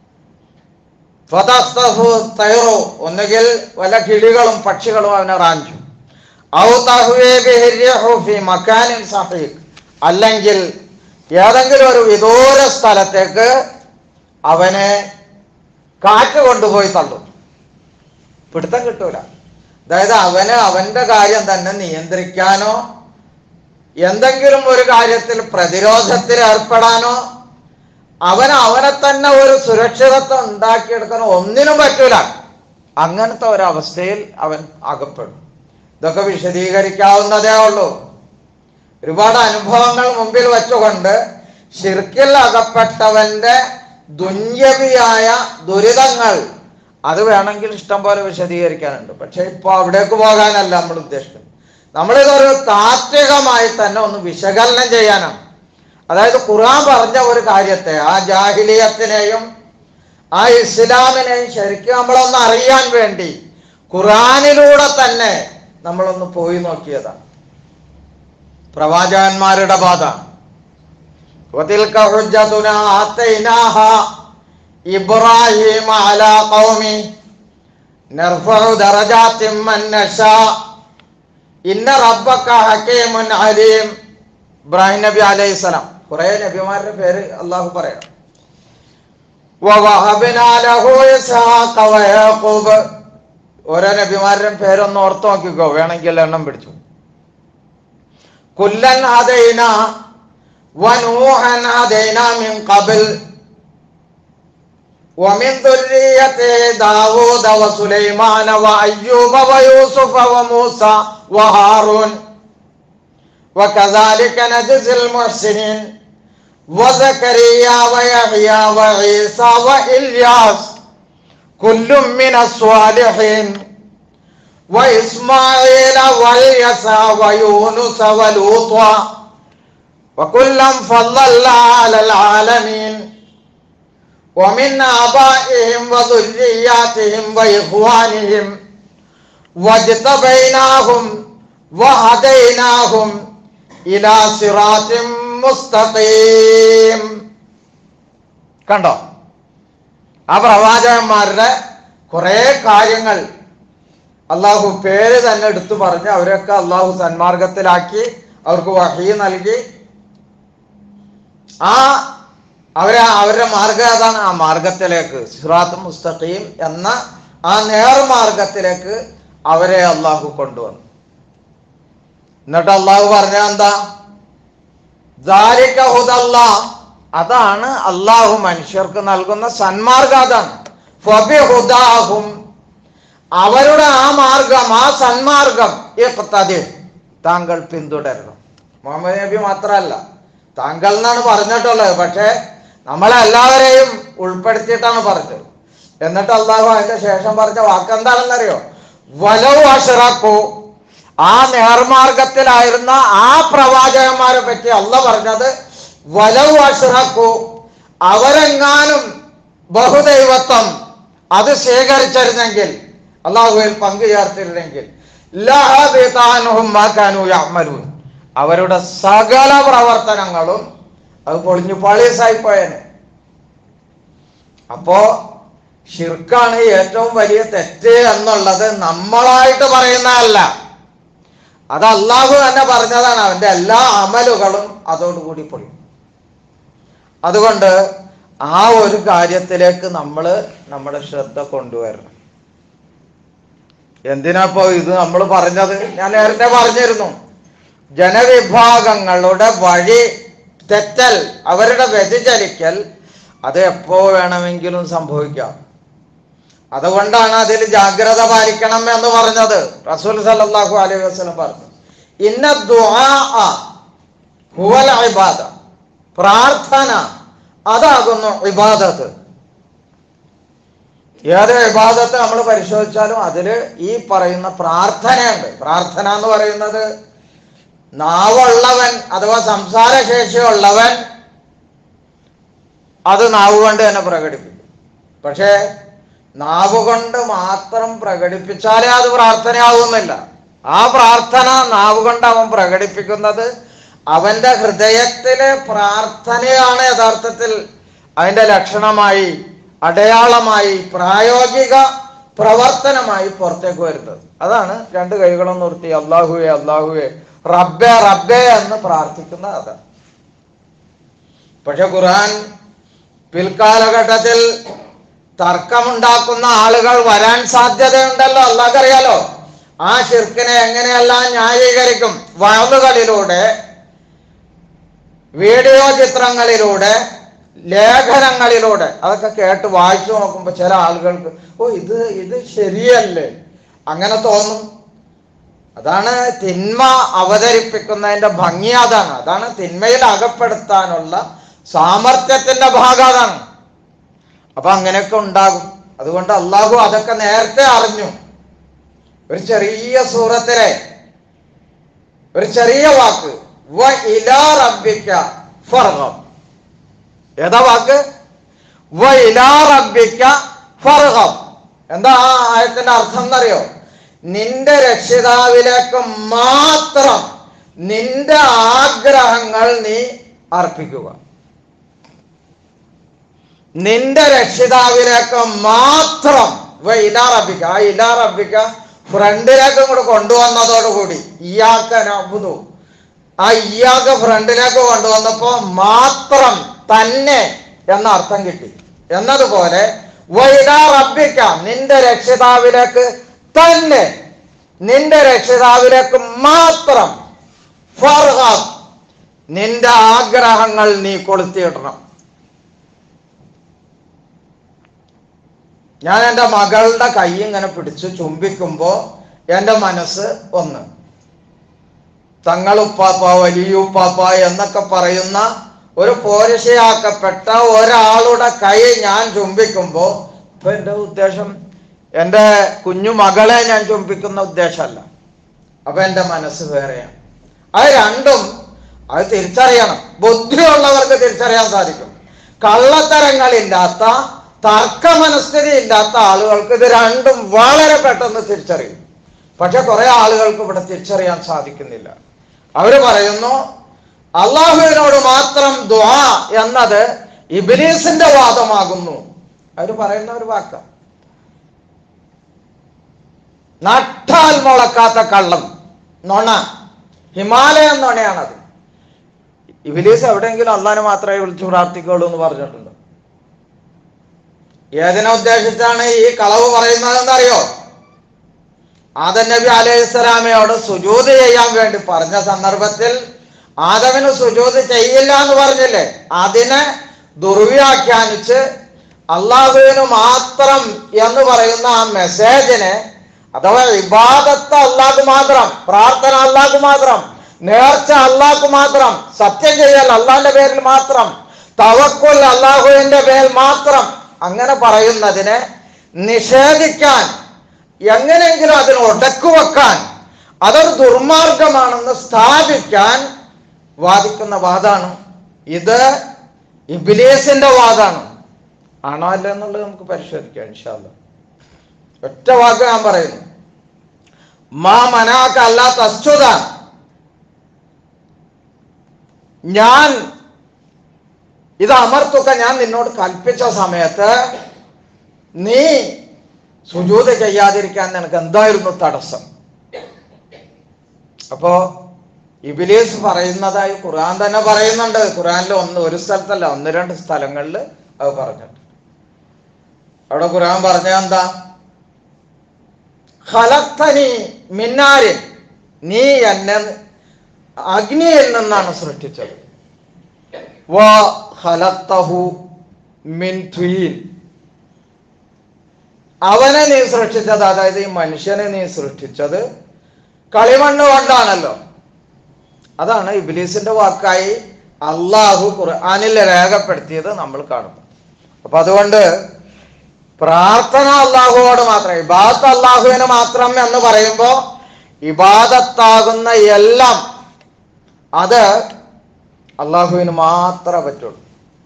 ഫതഖ്തഫു തൈറു, ഒന്നുകിൽ വല്ല കിളികളും പക്ഷികളും അവനെ റാഞ്ചു. ഔ തഹ്വി ബിഹി റിഹു ഫീ മകാനിൻ സഹീഖ്, അല്ലെങ്കിൽ ഏതെങ്കിലും ഒരു വിദൂര സ്ഥലത്തേക്ക് അവനെ കാറ്റ് കൊണ്ടുപോയി തള്ളും. പിടുത്തം കിട്ടൂല. അതായത് അവന് അവന്റെ കാര്യം തന്നെ നിയന്ത്രിക്കാനോ എന്തെങ്കിലും ഒരു കാര്യത്തിൽ പ്രതിരോധത്തിൽ ഏർപ്പെടാനോ അവനെ തന്നെ ഒരു സുരക്ഷിതത്വം ഉണ്ടാക്കിയെടുക്കാനോ ഒന്നിനും പറ്റൂല. അങ്ങനത്തെ ഒരവസ്ഥയിൽ അവൻ അകപ്പെടും. ഇതൊക്കെ വിശദീകരിക്കാവുന്നതേ ഉള്ളൂ. ഒരുപാട് അനുഭവങ്ങൾ മുമ്പിൽ വെച്ചുകൊണ്ട് ശിർക്കിൽ അകപ്പെട്ടവന്റെ ദുന്യവിയായ ദുരിതങ്ങൾ അത് വേണമെങ്കിൽ ഇഷ്ടം പോലെ വിശദീകരിക്കാനുണ്ട്. പക്ഷെ ഇപ്പൊ അവിടേക്ക് പോകാനല്ല നമ്മൾ ഉദ്ദേശിക്കുന്നത്. നമ്മളിതൊരു താത്വികമായി തന്നെ ഒന്ന് വിശകലനം ചെയ്യാനാണ്. അതായത് ഖുർആൻ പറഞ്ഞ ഒരു കാര്യത്തെ, ആ ജാഹിലിയത്തിനെയും ആ ഇസ്ലാമിനെയും ശരിക്കും നമ്മളൊന്ന് അറിയാൻ വേണ്ടി ഖുർആനിലൂടെ തന്നെ നമ്മളൊന്ന് പോയി നോക്കിയതാണ്. പ്രവാചകന്മാരുടെ പാത, ഇബ്രാഹിം അലാ ഖൗമി നർഫഉ ദറജാതിൻ മൻ നശാ ഇന്ന റബ്ബക ഹകീമുൻ അലീം. ഇബ്രാഹിം നബി അലൈഹിസ്സലാം. കുറെ നബിമാരുടെ പേര് അള്ളാഹു പറയാം. വവഹബ്നാ ലഹു ഇസ്ഹാഖ വയാഖൂബ്. ഓരോ നബിമാരുടെയും പേരൊന്ന് ഓർത്ത് നോക്കിക്കോ, വേണമെങ്കിൽ എണ്ണം പിടിച്ചു. കുല്ലൻ ഹദൈനാ വനൂഹൻ ഹദൈനാ മിൻ ഖബൽ വമിൻ ദുർരിയതി ദാവൂദ വസുലൈമാന വഅയ്യൂബ വയൂസുഫ വമൂസ വഹാറൂൻ വകദാലിക നജ്സിൽ മുഹ്സിനീൻ വസകരിയ വയഹ്യ വഈസ വഇല്യാസ് കുല്ലും മിനസ് സ്വാലിഹീൻ വഇസ്മാഈല വൽയസാ വയൂനുസ വലൂത്വ വകുല്ലൻ ഫളലനാ അലൽ ആലമീൻ ومن آبائهم وذرياتهم وإخوانهم واجتبيناهم وهديناهم إلى صراط مستقيم. കണ്ടോ, ആ പ്രവാചകന്മാരുടെ കുറെ കാര്യങ്ങൾ അള്ളാഹു പേര് തന്നെ എടുത്തു പറഞ്ഞ് അവരൊക്കെ അള്ളാഹു സന്മാർഗത്തിലാക്കി, അവർക്ക് വഹീ നൽകി. അവരുടെ മാർഗം ഏതാണ്? ആ മാർഗത്തിലേക്ക്, സിറാത്ത് മുസ്തഖീം എന്ന ആ നേർമാർഗത്തിലേക്ക് അവരെ അള്ളാഹു കൊണ്ടുവന്നു. എന്നിട്ട് അള്ളാഹു പറഞ്ഞ എന്താ? ദാലിക ഹുദല്ലാഹ്, അതാണ് അള്ളാഹു മനുഷ്യർക്ക് നൽകുന്ന സന്മാർഗം. അതാണ് ഫബിഹുദാഹും, അവരുടെ ആ മാർഗം, ആ സന്മാർഗം ഇഖ്തദി, താങ്കൾ പിന്തുടരണം. മുഹമ്മദ് നബി മാത്രമല്ല, താങ്കൾ എന്നാണ് പറഞ്ഞിട്ടുള്ളത്, പക്ഷെ നമ്മളെല്ലാവരെയും ഉൾപ്പെടുത്തിയിട്ടാണ് പറഞ്ഞത്. എന്നിട്ട് അള്ളാഹു അതിന്റെ ശേഷം പറഞ്ഞ വാക്കെന്താണെന്നറിയോ? വലൗ അശ്റകൂ, ആ നേർമാർഗത്തിലായിരുന്ന ആ പ്രവാചകന്മാരെ പറ്റി അള്ളാഹു പറഞ്ഞത് വലൗ അശ്റകൂ, അവരെങ്ങാനും ബഹുദൈവത്വം അത് സ്വീകരിച്ചിരുന്നെങ്കിൽ, അള്ളാഹുവിൽ പങ്കു ചേർത്തിരുന്നെങ്കിൽ, ലഹബിത അൻഹും മാ കാനൂ യഅമലൂൻ, അവരുടെ സകല പ്രവർത്തനങ്ങളും അത് പൊളിഞ്ഞു പാളീസായി പോയേനെ. അപ്പോ ശിർക്കാണ് ഏറ്റവും വലിയ തെറ്റ് എന്നുള്ളത് നമ്മളായിട്ട് പറയുന്നതല്ല, അത് അള്ളാഹു തന്നെ പറഞ്ഞതാണ്. അവന്റെ എല്ലാ അമലുകളും അതോടുകൂടി പൊളിയും. അതുകൊണ്ട് ആ ഒരു കാര്യത്തിലേക്ക് നമ്മൾ നമ്മുടെ ശ്രദ്ധ കൊണ്ടുവരണം. എന്തിനാപ്പോ ഇത് നമ്മൾ പറഞ്ഞത്? ഞാൻ നേരത്തെ പറഞ്ഞിരുന്നു, ജനവിഭാഗങ്ങളുടെ വഴി തെറ്റൽ, അവരുടെ വ്യതിചലിക്കൽ, അത് എപ്പോ വേണമെങ്കിലും സംഭവിക്കാം. അതുകൊണ്ടാണ് അതിൽ ജാഗ്രത പാലിക്കണം എന്ന് പറഞ്ഞത്. റസൂൽ സല്ലല്ലാഹു അലൈഹി വസല്ലം പറഞ്ഞു, ഇന്ന ദുആ ഹുവൽ ഇബാദ, പ്രാർത്ഥന അതാകുന്നു ഇബാദത്ത്. ഏത് ഇബാദത്ത് നമ്മൾ പരിശോധിച്ചാലും അതിൽ ഈ പറയുന്ന പ്രാർത്ഥനയുണ്ട്. പ്രാർത്ഥന എന്ന് പറയുന്നത് നാവുള്ളവൻ അഥവാ സംസാരശേഷിയുള്ളവൻ അത് നാവ് കൊണ്ട് തന്നെ പ്രകടിപ്പിക്കും. പക്ഷേ നാവ് കൊണ്ട് മാത്രം പ്രകടിപ്പിച്ചാലേ അത് പ്രാർത്ഥനയാവുന്നില്ല. ആ പ്രാർത്ഥന നാവ് കൊണ്ട് അവൻ പ്രകടിപ്പിക്കുന്നത് അവന്റെ ഹൃദയത്തിലെ പ്രാർത്ഥനയാണ് യഥാർത്ഥത്തിൽ അതിന്റെ ലക്ഷണമായി, അടയാളമായി, പ്രായോഗിക പ്രവർത്തനമായി പുറത്തേക്ക് വരുന്നത്. അതാണ് രണ്ട് കൈകളും നിർത്തി അല്ലാഹുവേ അല്ലാഹുവേ റബ്ബേ റബ്ബേ എന്ന് പ്രാർത്ഥിക്കുന്ന അതാണ്. പക്ഷെ ഖുർആൻ പിൽക്കാലഘട്ടത്തിൽ തർക്കമുണ്ടാക്കുന്ന ആളുകൾ വരാൻ സാധ്യതയുണ്ടല്ലോ, അല്ലാഹുക്കറിയാലോ. ആ ശിർക്കിനെ എങ്ങനെയെല്ലാം ന്യായീകരിക്കും? വഅളുകളിലൂടെ, വീഡിയോ ചിത്രങ്ങളിലൂടെ, ലേഖനങ്ങളിലൂടെ അതൊക്കെ കേട്ട് വായിച്ചു നോക്കുമ്പോൾ ചില ആളുകൾക്ക് ഇത് ശരിയല്ലേ അങ്ങനെ തോന്നും. അതാണ് തിന്മ അവതരിപ്പിക്കുന്നതിന്റെ ഭംഗി. അതാണ് തിന്മയിൽ അകപ്പെടുത്താനുള്ള സാമർത്ഥ്യത്തിന്റെ ഭാഗം അതാണ്. അപ്പൊ അങ്ങനെയൊക്കെ ഉണ്ടാകും. അതുകൊണ്ട് അള്ളാഹു അതൊക്കെ നേരത്തെ അറിഞ്ഞു. ഒരു ചെറിയ സൂറത്തിലെ ഒരു ചെറിയ വാക്ക് വ ഇലാ റബ്ബിക ഫർഗബ്, ഏതാ വാക്ക്? വ ഇലാ റബ്ബിക ഫർഗബ്. എന്താ ആ ആയത്തിന്റെ അർത്ഥം എന്നറിയോ? നിന്റെ രക്ഷിതാവിലേക്ക് മാത്രം നിന്റെ ആഗ്രഹങ്ങൾ നീ അർപ്പിക്കുക. നിന്റെ രക്ഷിതാവിലേക്ക് മാത്രം ഇലാ റബ്ബിക, ആ ഇലാ റബ്ബിക ഫ്രണ്ടിലേക്ക് കൂടെ കൊണ്ടുവന്നതോടുകൂടി ഇയ്യാക നഅ്ബുദു, ആ ഇയ്യാക ഫ്രണ്ടിലേക്ക് കൊണ്ടുവന്നപ്പോ മാത്രം തന്നെ എന്ന അർത്ഥം കിട്ടി. എന്നതുപോലെ ഇലാ റബ്ബിക, നിന്റെ രക്ഷിതാവിലേക്ക് തന്നെ, നിന്റെ രക്ഷിതാവിലേക്ക് മാത്രം ഫർഗബ്, നിന്റെ ആഗ്രഹങ്ങൾ നീ കൊളുത്തിയിടണം. ഞാൻ എൻ്റെ മകളുടെ കൈ ഇങ്ങനെ പിടിച്ച് ചുംബിക്കുമ്പോ എൻ്റെ മനസ്സ് ഒന്ന്, തങ്ങളുപ്പാപ്പ വലിയുപ്പാപ്പ എന്നൊക്കെ പറയുന്ന ഒരു പോരിശയാക്കപ്പെട്ട ഒരാളുടെ കൈ ഞാൻ ചുംബിക്കുമ്പോ ഇപ്പൊ എൻ്റെ ഉദ്ദേശം എൻ്റെ കുഞ്ഞു മകളെ ഞാൻ ചുംബിക്കുന്ന ഉദ്ദേശമല്ല. അപ്പൊ എൻ്റെ മനസ്സ് വേറെയാണ്. അത് രണ്ടും അത് തിരിച്ചറിയണം. ബുദ്ധിയുള്ളവർക്ക് തിരിച്ചറിയാൻ സാധിക്കും. കള്ളത്തരങ്ങളില്ലാത്ത, തർക്ക മനസ്ഥിതി ഇല്ലാത്ത ആളുകൾക്ക് ഇത് രണ്ടും വളരെ പെട്ടെന്ന് തിരിച്ചറിയും. പക്ഷെ കുറെ ആളുകൾക്ക് ഇവിടെ തിരിച്ചറിയാൻ സാധിക്കുന്നില്ല. അവര് പറയുന്നു അള്ളാഹുവിനോട് മാത്രം ദുആ എന്നത് ഇബ്ലീസിന്റെ വാദമാകുന്നു. അവര് പറയുന്ന ഒരു വാക്ക, നട്ടാൽ മുളക്കാത്ത കള്ളം, നുണ, ഹിമാലയൻ നുണയാണത്. ഇബ്ലീസ് എവിടെയെങ്കിലും അള്ളാഹിനെ മാത്രമേ വിളിച്ചു പ്രാർത്ഥിക്കുള്ളൂ എന്ന് പറഞ്ഞിട്ടുണ്ട്. ഏതിനെ ഉദ്ദേശിച്ചാണ് ഈ കളവ് പറയുന്നതെന്നറിയോ? ആദം നബി അലൈഹിസ്സലാമയോട് സുജൂദ് ചെയ്യാൻ വേണ്ടി പറഞ്ഞ സന്ദർഭത്തിൽ ആദമിന് സുജൂദ് ചെയ്യില്ല എന്ന് പറഞ്ഞില്ലേ? അതിനെ ദുർവ്യാഖ്യാനിച്ച് അള്ളാഹുവിന് മാത്രം എന്ന് പറയുന്ന ആ മെസ്സേജിനെ, അഥവാ ഇബാദത്ത് അള്ളാഹു മാത്രം, പ്രാർത്ഥന അള്ളാഹു മാത്രം, നേർച്ച അള്ളാഹു മാത്രം, സത്യം ചെയ്യൽ അള്ളാഹിന്റെ പേരിൽ മാത്രം, തവക്കുൽ അള്ളാഹുവിന്റെ പേരിൽ മാത്രം, അങ്ങനെ പറയുന്നതിനെ നിഷേധിക്കാൻ, എങ്ങനെയെങ്കിലും അതിന് ഒടക്കുവെക്കാൻ, അതൊരു ദുർമാർഗമാണെന്ന് സ്ഥാപിക്കാൻ വാദിക്കുന്ന വാദാണ് ഇത്. ഇബ്ലീസിന്റെ വാദാണ്. ആണോ അല്ല എന്നുള്ളത് നമുക്ക് പരിശോധിക്കാം ഇൻഷാ അല്ലാഹ്. ഒറ്റ വാക്ക് ഞാൻ പറയുന്നു, മാ മനാക അല്ലാ തസ്ജുദ, ഞാൻ ഇത് അമർത്തുക, ഞാൻ നിന്നോട് കൽപ്പിച്ച സമയത്ത് നീ സുജൂദ് ചെയ്യാതിരിക്കാൻ നിനക്ക് എന്തായിരുന്നു തടസ്സം? അപ്പോ ഇബ്ലീസ് പറയുന്നതായി ഖുർആൻ തന്നെ പറയുന്നുണ്ട്. ഖുർആനിൽ ഒരു സ്ഥലത്തല്ല, 1-2 സ്ഥലങ്ങളിൽ അത് പറഞ്ഞിട്ടുണ്ട്. അവിടെ ഖുർആൻ പറഞ്ഞ എന്താ? ഖലഖ്തനി മിൻ നാരിൻ, നീ എന്നെ അഗ്നിയിൽ നിന്നാണ് സൃഷ്ടിച്ചത്. വ ഖലഖ്തഹു മിൻ ത്വീൻ, അവനെ നീ സൃഷ്ടിച്ചത്, അതായത് ഈ മനുഷ്യനെ നീ സൃഷ്ടിച്ചത് കളിമണ്ണ് കൊണ്ടാണല്ലോ. അതാണ് ഇബ്ലീസിന്റെ വാക്കായി അള്ളാഹു ഖുർആനിൽ രേഖപ്പെടുത്തിയത് നമ്മൾ കാണുന്നു. അപ്പൊ അതുകൊണ്ട് പ്രാർത്ഥന അള്ളാഹുവോട് മാത്രം, ഇബാദത്ത് അള്ളാഹുവിന് മാത്രം എന്ന് പറയുമ്പോ ഇബാദത്താകുന്ന എല്ലാം അത് അള്ളാഹുവിന് മാത്രമേ പറ്റുള്ളൂ.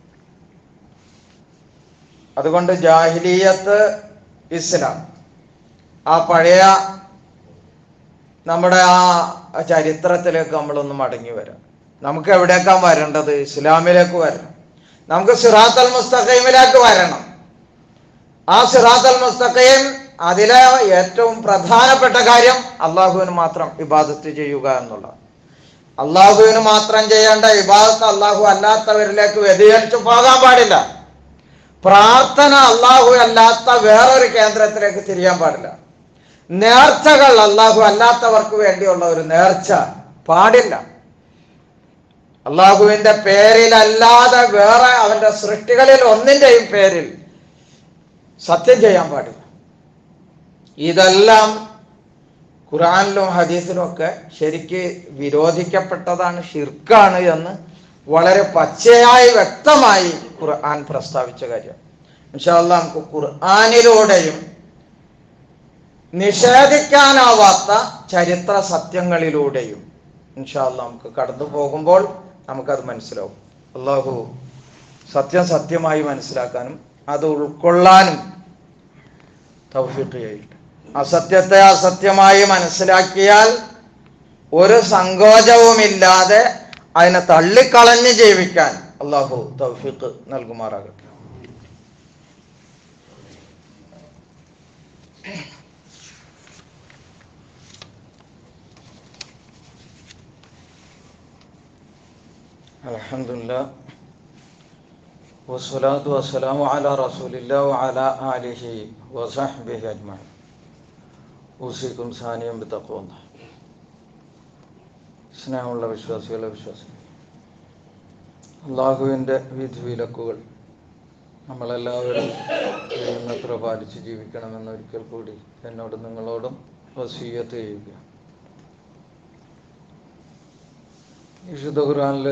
അതുകൊണ്ട് ജാഹിലിയത്ത്, ഇസ്ലാം, ആ പഴയ നമ്മുടെ ആ ചരിത്രത്തിലേക്ക് നമ്മളൊന്ന് മടങ്ങി വരാം. നമുക്ക് എവിടേക്കാ വരേണ്ടത്? ഇസ്ലാമിലേക്ക് വരണം. നമുക്ക് സിറാത്തൽ മുസ്തഖീമിലേക്ക് വരണം. ആ സിറാത്തൽ മുസ്തഖീം, അതിലെ ഏറ്റവും പ്രധാനപ്പെട്ട കാര്യം അള്ളാഹുവിന് മാത്രം ഇബാദത്ത് ചെയ്യുക എന്നുള്ളത്. അള്ളാഹുവിന് മാത്രം ചെയ്യേണ്ട ഇബാദത്ത് അള്ളാഹു അല്ലാത്തവരിലേക്ക് വ്യതിചലിച്ചു പോകാൻ പാടില്ല. പ്രാർത്ഥന അള്ളാഹു അല്ലാത്ത വേറൊരു കേന്ദ്രത്തിലേക്ക് തിരിയാൻ പാടില്ല. നേർച്ചകൾ അള്ളാഹു അല്ലാത്തവർക്ക് വേണ്ടിയുള്ള ഒരു നേർച്ച പാടില്ല. അള്ളാഹുവിന്റെ പേരിലല്ലാതെ വേറെ അവന്റെ സൃഷ്ടികളിൽ ഒന്നിന്റെയും പേരിൽ സത്യം ചെയ്യാൻ പാടില്ല. ഇതെല്ലാം ഖുർആനിലും ഹദീസിലും ഒക്കെ ശരിക്ക് വിരോധിക്കപ്പെട്ടതാണ്, ഷിർക്കാണ് എന്ന് വളരെ പച്ചയായി വ്യക്തമായി ഖുർആൻ പ്രസ്താവിച്ച കാര്യം. ഇൻഷാ അല്ലാഹ് നമുക്ക് ഖുർആനിലൂടെയും നിഷേധിക്കാനാവാത്ത ചരിത്ര സത്യങ്ങളിലൂടെയും ഇൻഷാ അല്ലാഹ് നമുക്ക് കടന്നു പോകുമ്പോൾ നമുക്കത് മനസ്സിലാവും. അല്ലാഹു സത്യം സത്യമായി മനസ്സിലാക്കാനും അത് ഉൾക്കൊള്ളാനും തൗഫീഖ് ചെയ്യട്ടെ. അസത്യത്തെ അസത്യമായി മനസ്സിലാക്കിയാൽ ഒരു സങ്കോചവുമില്ലാതെ അതിനെ തള്ളിക്കളഞ്ഞ് ജീവിക്കാൻ അല്ലാഹു തൗഫീഖ് നൽകുമാറാകട്ടെ. അൽഹംദുലില്ലാഹ് വസ്സലാത്തു വസ്സലാമു അലാ റസൂലില്ലാഹി വഅലാ ആലിഹി വസഹ്ബിഹി അജ്മഈൻ. ഊസിക്കും സാനിയം ബിത്തഖ്വല്ലാഹ്. സ്നേഹമുള്ള വിശ്വാസികളെ, അള്ളാഹുവിൻ്റെ വിധിവിലക്കുകൾ നമ്മളെല്ലാവരും കഴിയുന്നത്ര പാലിച്ച് ജീവിക്കണമെന്ന് ഒരിക്കൽ കൂടി എന്നോടും നിങ്ങളോടും വസിയ്യത്ത് ചെയ്യുക. വിശുദ്ധ ഖുർആനിൽ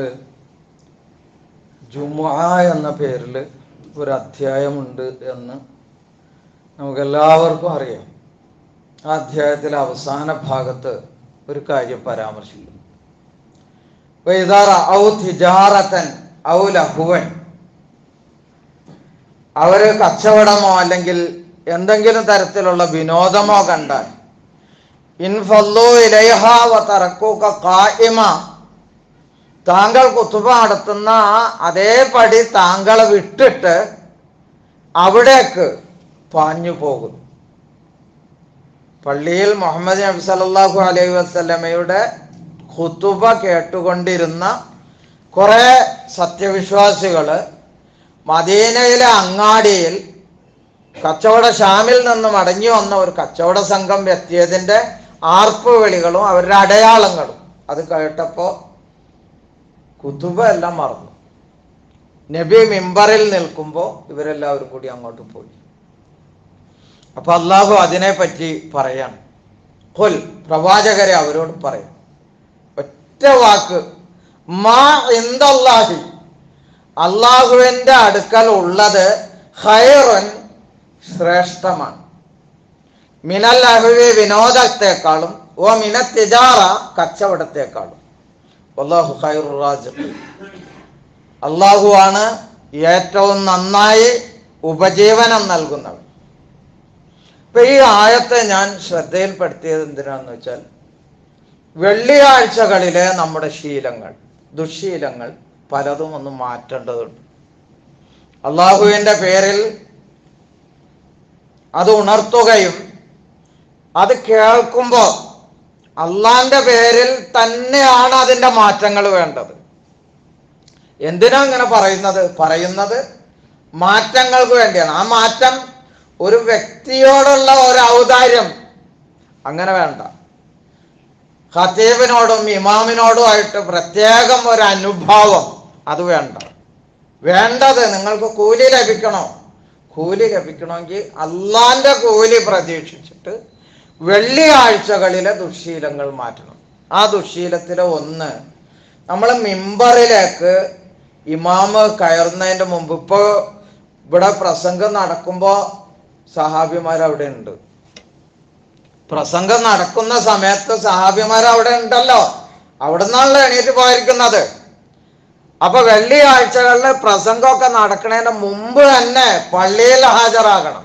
ജുമുഅ എന്ന പേരിൽ ഒരു അധ്യായമുണ്ട് എന്ന് നമുക്കെല്ലാവർക്കും അറിയാം. ആ അധ്യായത്തിലെ അവസാന ഭാഗത്ത് ഒരു കാര്യം പരാമർശിക്കുന്നു. അവര് കച്ചവടമോ അല്ലെങ്കിൽ എന്തെങ്കിലും തരത്തിലുള്ള വിനോദമോ കണ്ടാൽ ഇൻഫല്ലു ഇലൈഹാ വതറക്കൂക ഖായിമ, താങ്കൾ ഖുതുബ നടത്തുന്ന അതേപടി താങ്കളെ വിട്ടിട്ട് അവിടേക്ക് പാഞ്ഞു പോകുന്നു. പള്ളിയിൽ മുഹമ്മദ് നബി സല്ലല്ലാഹു അലൈഹി വസല്ലമയുടെ ഖുതുബ കേട്ടുകൊണ്ടിരുന്ന കുറെ സത്യവിശ്വാസികള് മദീനയിലെ അങ്ങാടിയിൽ ഷാമിൽ നിന്ന് മടങ്ങി വന്ന ഒരു കച്ചവട സംഘം എത്തിയതിൻ്റെ ആർപ്പ് വിളികളും അവരുടെ അടയാളങ്ങളും അത് കേട്ടപ്പോ ഖുതുബ എല്ലാം മറന്നു. നബി മിമ്പറിൽ നിൽക്കുമ്പോൾ ഇവരെല്ലാവരും കൂടി അങ്ങോട്ട് പോയി. അപ്പൊ അള്ളാഹു അതിനെ പറ്റി പറയാണ്. ഖുൽ, പ്രവാചകരെ അവരോട് പറയും, ഒറ്റ വാക്ക്, മാ ഇൻദല്ലാഹി, അള്ളാഹുവിന്റെ അടുക്കൽ ഉള്ളത് ഖൈറുൻ, ശ്രേഷ്ഠമാണ്, മിനൽ ലഹ്വി, വിനോദത്തെക്കാളും, ഓ മിനത് തിജാറ, കച്ചവടത്തെക്കാളും. വല്ലാഹു ഖൈറുർ റാസിഖീൻ, അള്ളാഹുവാണ് ഏറ്റവും നന്നായി ഉപജീവനം നൽകുന്നവൻ. ഇപ്പൊ ഈ ആയത്തെ ഞാൻ ശ്രദ്ധയിൽപ്പെടുത്തിയത് എന്തിനാന്ന് വെച്ചാൽ, വെള്ളിയാഴ്ചകളിലെ നമ്മുടെ ശീലങ്ങൾ, ദുശ്ശീലങ്ങൾ പലതും ഒന്ന് മാറ്റേണ്ടതുണ്ട്. അള്ളാഹുവിന്റെ പേരിൽ അത് ഉണർത്തുകയും അത് കേൾക്കുമ്പോൾ അള്ളാന്റെ പേരിൽ തന്നെയാണ് അതിൻ്റെ മാറ്റങ്ങൾ വേണ്ടത്. എന്തിനാ ഇങ്ങനെ പറയുന്നത് മാറ്റങ്ങൾക്ക് വേണ്ടിയാണ്. ആ മാറ്റം ഒരു വ്യക്തിയോടുള്ള ഒരു ഔദാര്യം അങ്ങനെ വേണ്ട. ഖതീബിനോടും ഇമാമിനോടും ആയിട്ട് പ്രത്യേകം ഒരു അനുഭാവം അത് വേണ്ട. വേണ്ടത് നിങ്ങൾക്ക് കൂലി ലഭിക്കണോ? കൂലി ലഭിക്കണമെങ്കിൽ അള്ളാന്റെ കൂലി പ്രതീക്ഷിച്ചിട്ട് വെള്ളിയാഴ്ചകളിലെ ദുശ്ശീലങ്ങൾ മാറ്റണം. ആ ദുശ്ശീലത്തിലെ ഒന്ന്, നമ്മൾ മിമ്പറിലേക്ക് ഇമാമ് കയറുന്നതിൻ്റെ മുമ്പ്, ഇപ്പോൾ ഇവിടെ പ്രസംഗം നടക്കുമ്പോൾ സഹാബിമാരവിടെ ഉണ്ട്. പ്രസംഗം നടക്കുന്ന സമയത്ത് സഹാബിമാർ അവിടെ ഉണ്ടല്ലോ, അവിടെ നിന്നാണല്ലോ എണീറ്റ് പോയിരിക്കുന്നത്. അപ്പൊ വെള്ളിയാഴ്ചകളിൽ പ്രസംഗമൊക്കെ നടക്കുന്നതിന് മുമ്പ് തന്നെ പള്ളിയിൽ ഹാജരാകണം.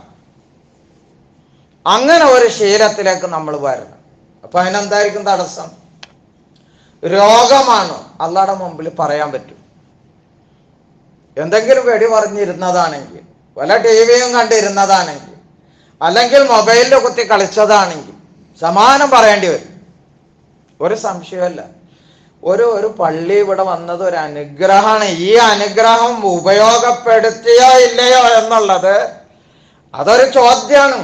അങ്ങനെ ഒരു ശീലത്തിലേക്ക് നമ്മൾ വരണം. അപ്പൊ അതിനെന്തായിരിക്കും തടസ്സം? രോഗമാണ്, അള്ളാഹുടെ മുമ്പിൽ പറയാൻ പറ്റും. എന്തെങ്കിലും വെടി പറഞ്ഞിരുന്നതാണെങ്കിൽ, വല്ല ടിവിയും കണ്ടിരുന്നതാണെങ്കിൽ, അല്ലെങ്കിൽ മൊബൈലിൽ കുത്തി കളിച്ചതാണെങ്കിൽ സമാനം പറയേണ്ടി വരും. ഒരു സംശയമല്ല. ഒരു പള്ളി ഇവിടെ വന്നത് ഒരു അനുഗ്രഹമാണ്. ഈ അനുഗ്രഹം ഉപയോഗപ്പെടുത്തിയോ ഇല്ലയോ എന്നുള്ളത് അതൊരു ചോദ്യമാണ്.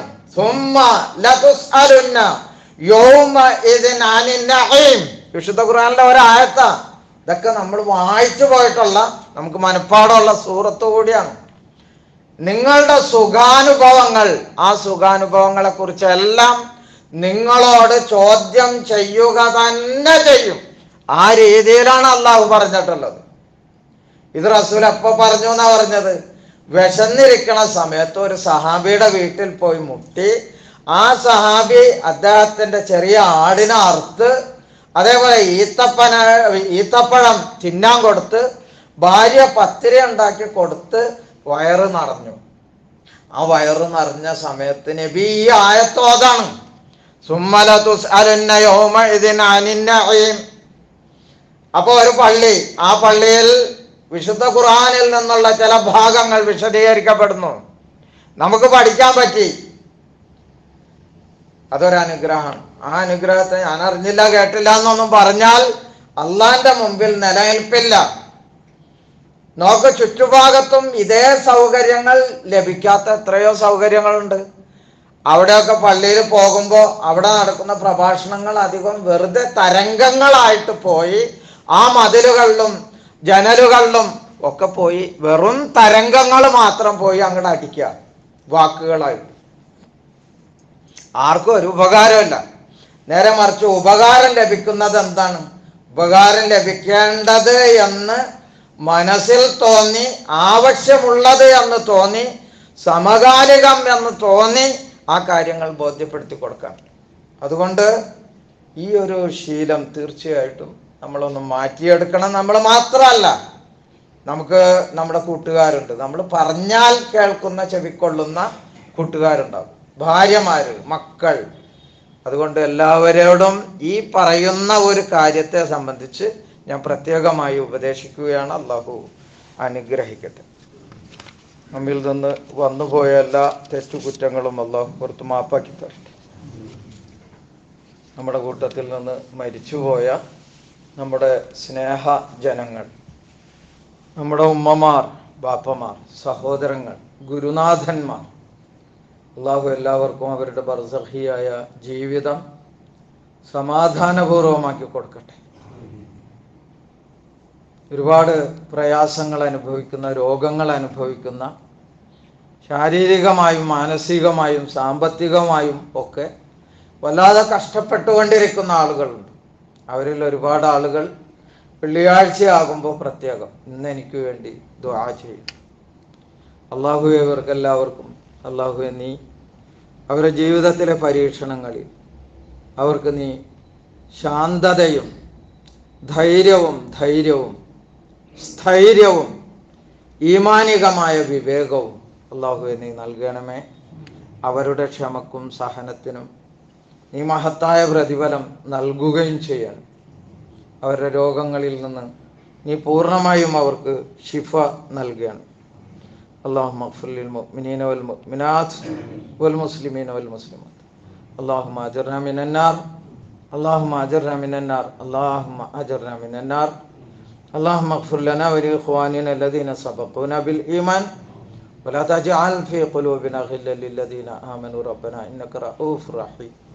വിശുദ്ധ ഖുർആനിലെ ഒരായത്താ. ഇതൊക്കെ നമ്മൾ വായിച്ചു പോയിട്ടുള്ള, നമുക്ക് മനഃപ്പാടമുള്ള സൂറത്ത് കൂടിയാണ്. നിങ്ങളുടെ സുഖാനുഭവങ്ങൾ, ആ സുഖാനുഭവങ്ങളെ കുറിച്ചെല്ലാം നിങ്ങളോട് ചോദ്യം ചെയ്യുക തന്നെ ചെയ്യും. ആ രീതിയിലാണ് അള്ളാഹു പറഞ്ഞിട്ടുള്ളത്. ഇത് റസൂൽ എപ്പോ പറഞ്ഞു എന്നാ പറഞ്ഞത്? വിശന്നിരിക്കണ സമയത്ത് ഒരു സഹാബിയുടെ വീട്ടിൽ പോയി മുട്ടി. ആ സഹാബി അദ്ദേഹത്തിന്റെ ചെറിയ ആടിനെ അറുത്ത്, അതേപോലെ ഈത്തപ്പഴം തിന്നാൻ കൊടുത്ത്, ഭാര്യ പത്തിരി ഉണ്ടാക്കി കൊടുത്ത് വയറ് നിറഞ്ഞു. ആ വയറ് നിറഞ്ഞ സമയത്ത് നബി ഈ ആയത്തോതാണ്, സുമ്മല തുസ്അലുന്ന യൗമഇദിൻ അനിൻ നഈം. അപ്പൊ ഒരു പള്ളി, ആ പള്ളിയിൽ വിശുദ്ധ ഖുർആനിൽ നിന്നുള്ള ചില ഭാഗങ്ങൾ വിശദീകരിക്കപ്പെടുന്നു. നമുക്ക് പഠിക്കാൻ പറ്റി. അതൊരനുഗ്രഹമാണ്. ആ അനുഗ്രഹത്തെ ഞാൻ അറിഞ്ഞില്ല കേട്ടില്ല എന്നൊന്നും പറഞ്ഞാൽ അള്ളാന്റെ മുമ്പിൽ നിലനിൽപ്പില്ല. നോക്ക്, ചുറ്റുഭാഗത്തും ഇതേ സൗകര്യങ്ങൾ ലഭിക്കാത്ത എത്രയോ സൗകര്യങ്ങളുണ്ട്. അവിടെയൊക്കെ പള്ളിയിൽ പോകുമ്പോൾ അവിടെ നടക്കുന്ന പ്രഭാഷണങ്ങൾ അധികം വെറുതെ തരംഗങ്ങളായിട്ട് പോയി ആ മതിലുകളിലും ജനലുകളിലും ഒക്കെ പോയി വെറും തരംഗങ്ങൾ മാത്രം പോയി അങ്ങോട്ട് അടിക്കുക വാക്കുകളായിട്ട്. ആർക്കും ഒരു ഉപകാരമില്ല. നേരെ മറിച്ച് ഉപകാരം ലഭിക്കുന്നത് എന്താണ്? ഉപകാരം ലഭിക്കേണ്ടത് എന്ന് മനസ്സിൽ തോന്നി, ആവശ്യമുള്ളത് എന്ന് തോന്നി, സമകാലികം എന്ന് തോന്നി ആ കാര്യങ്ങൾ ബോധ്യപ്പെടുത്തി കൊടുക്കാം. അതുകൊണ്ട് ഈ ഒരു ശീലം തീർച്ചയായിട്ടും നമ്മളൊന്ന് മാറ്റിയെടുക്കണം. നമ്മൾ മാത്രമല്ല, നമുക്ക് നമ്മുടെ കൂട്ടുകാരുണ്ട്. നമ്മൾ പറഞ്ഞാൽ കേൾക്കുന്ന ചെവിക്കൊള്ളുന്ന കൂട്ടുകാരുണ്ടാവും, ഭാര്യമാര്, മക്കൾ. അതുകൊണ്ട് എല്ലാവരോടും ഈ പറയുന്ന ഒരു കാര്യത്തെ സംബന്ധിച്ച് ഞാൻ പ്രത്യേകമായി ഉപദേശിക്കുകയാണ്. അള്ളാഹു അനുഗ്രഹിക്കട്ടെ. നമ്മിൽ നിന്ന് വന്നുപോയ എല്ലാ തെറ്റുകുറ്റങ്ങളും അള്ളാഹു പുറത്ത് മാപ്പാക്കി തരട്ടെ. നമ്മുടെ കൂട്ടത്തിൽ നിന്ന് മരിച്ചുപോയ നമ്മുടെ സ്നേഹ ജനങ്ങൾ, നമ്മുടെ ഉമ്മമാർ, ബാപ്പമാർ, സഹോദരങ്ങൾ, ഗുരുനാഥന്മാർ, അള്ളാഹു എല്ലാവർക്കും അവരുടെ ബർസഖിയായ ജീവിതം സമാധാനപൂർവമാക്കി കൊടുക്കട്ടെ. ഒരുപാട് പ്രയാസങ്ങൾ അനുഭവിക്കുന്ന, രോഗങ്ങൾ അനുഭവിക്കുന്ന, ശാരീരികമായും മാനസികമായും സാമ്പത്തികമായും ഒക്കെ വല്ലാതെ കഷ്ടപ്പെട്ടുകൊണ്ടിരിക്കുന്ന ആളുകളുണ്ട്. അവരിൽ ഒരുപാട് ആളുകൾ വെള്ളിയാഴ്ചയാകുമ്പോൾ പ്രത്യേകം ഇന്ന് എനിക്ക് വേണ്ടി ദുആ ചെയ്യും. അള്ളാഹുവെ ഇവർക്കെല്ലാവർക്കും അള്ളാഹുവെ നീ അവരുടെ ജീവിതത്തിലെ പരീക്ഷണങ്ങളിൽ അവർക്ക് നീ ശാന്തതയും ധൈര്യവും സ്ഥൈര്യവും ഈമാനികമായ വിവേകവും അള്ളാഹുവെ നീ നൽകണമേ. അവരുടെ ക്ഷമക്കും സഹനത്തിനും നീ മഹത്തായ പ്രതിഫലം നൽകുകയും ചെയ്യണം. അവരുടെ രോഗങ്ങളിൽ നിന്ന് നീ പൂർണ്ണമായും അവർക്ക് ശിഫ നൽകണം. اللهم اغفر للمؤمنين والمؤمنات والمسلمين والمسلمات. اللهم اجرنا من النار، اللهم اجرنا من النار، اللهم اجرنا من النار. اللهم اغفر لنا ولاخواننا الذين سبقونا بالايمان ولا تجعل في قلوبنا غلا للذين امنوا ربنا انك رؤوف رحيم.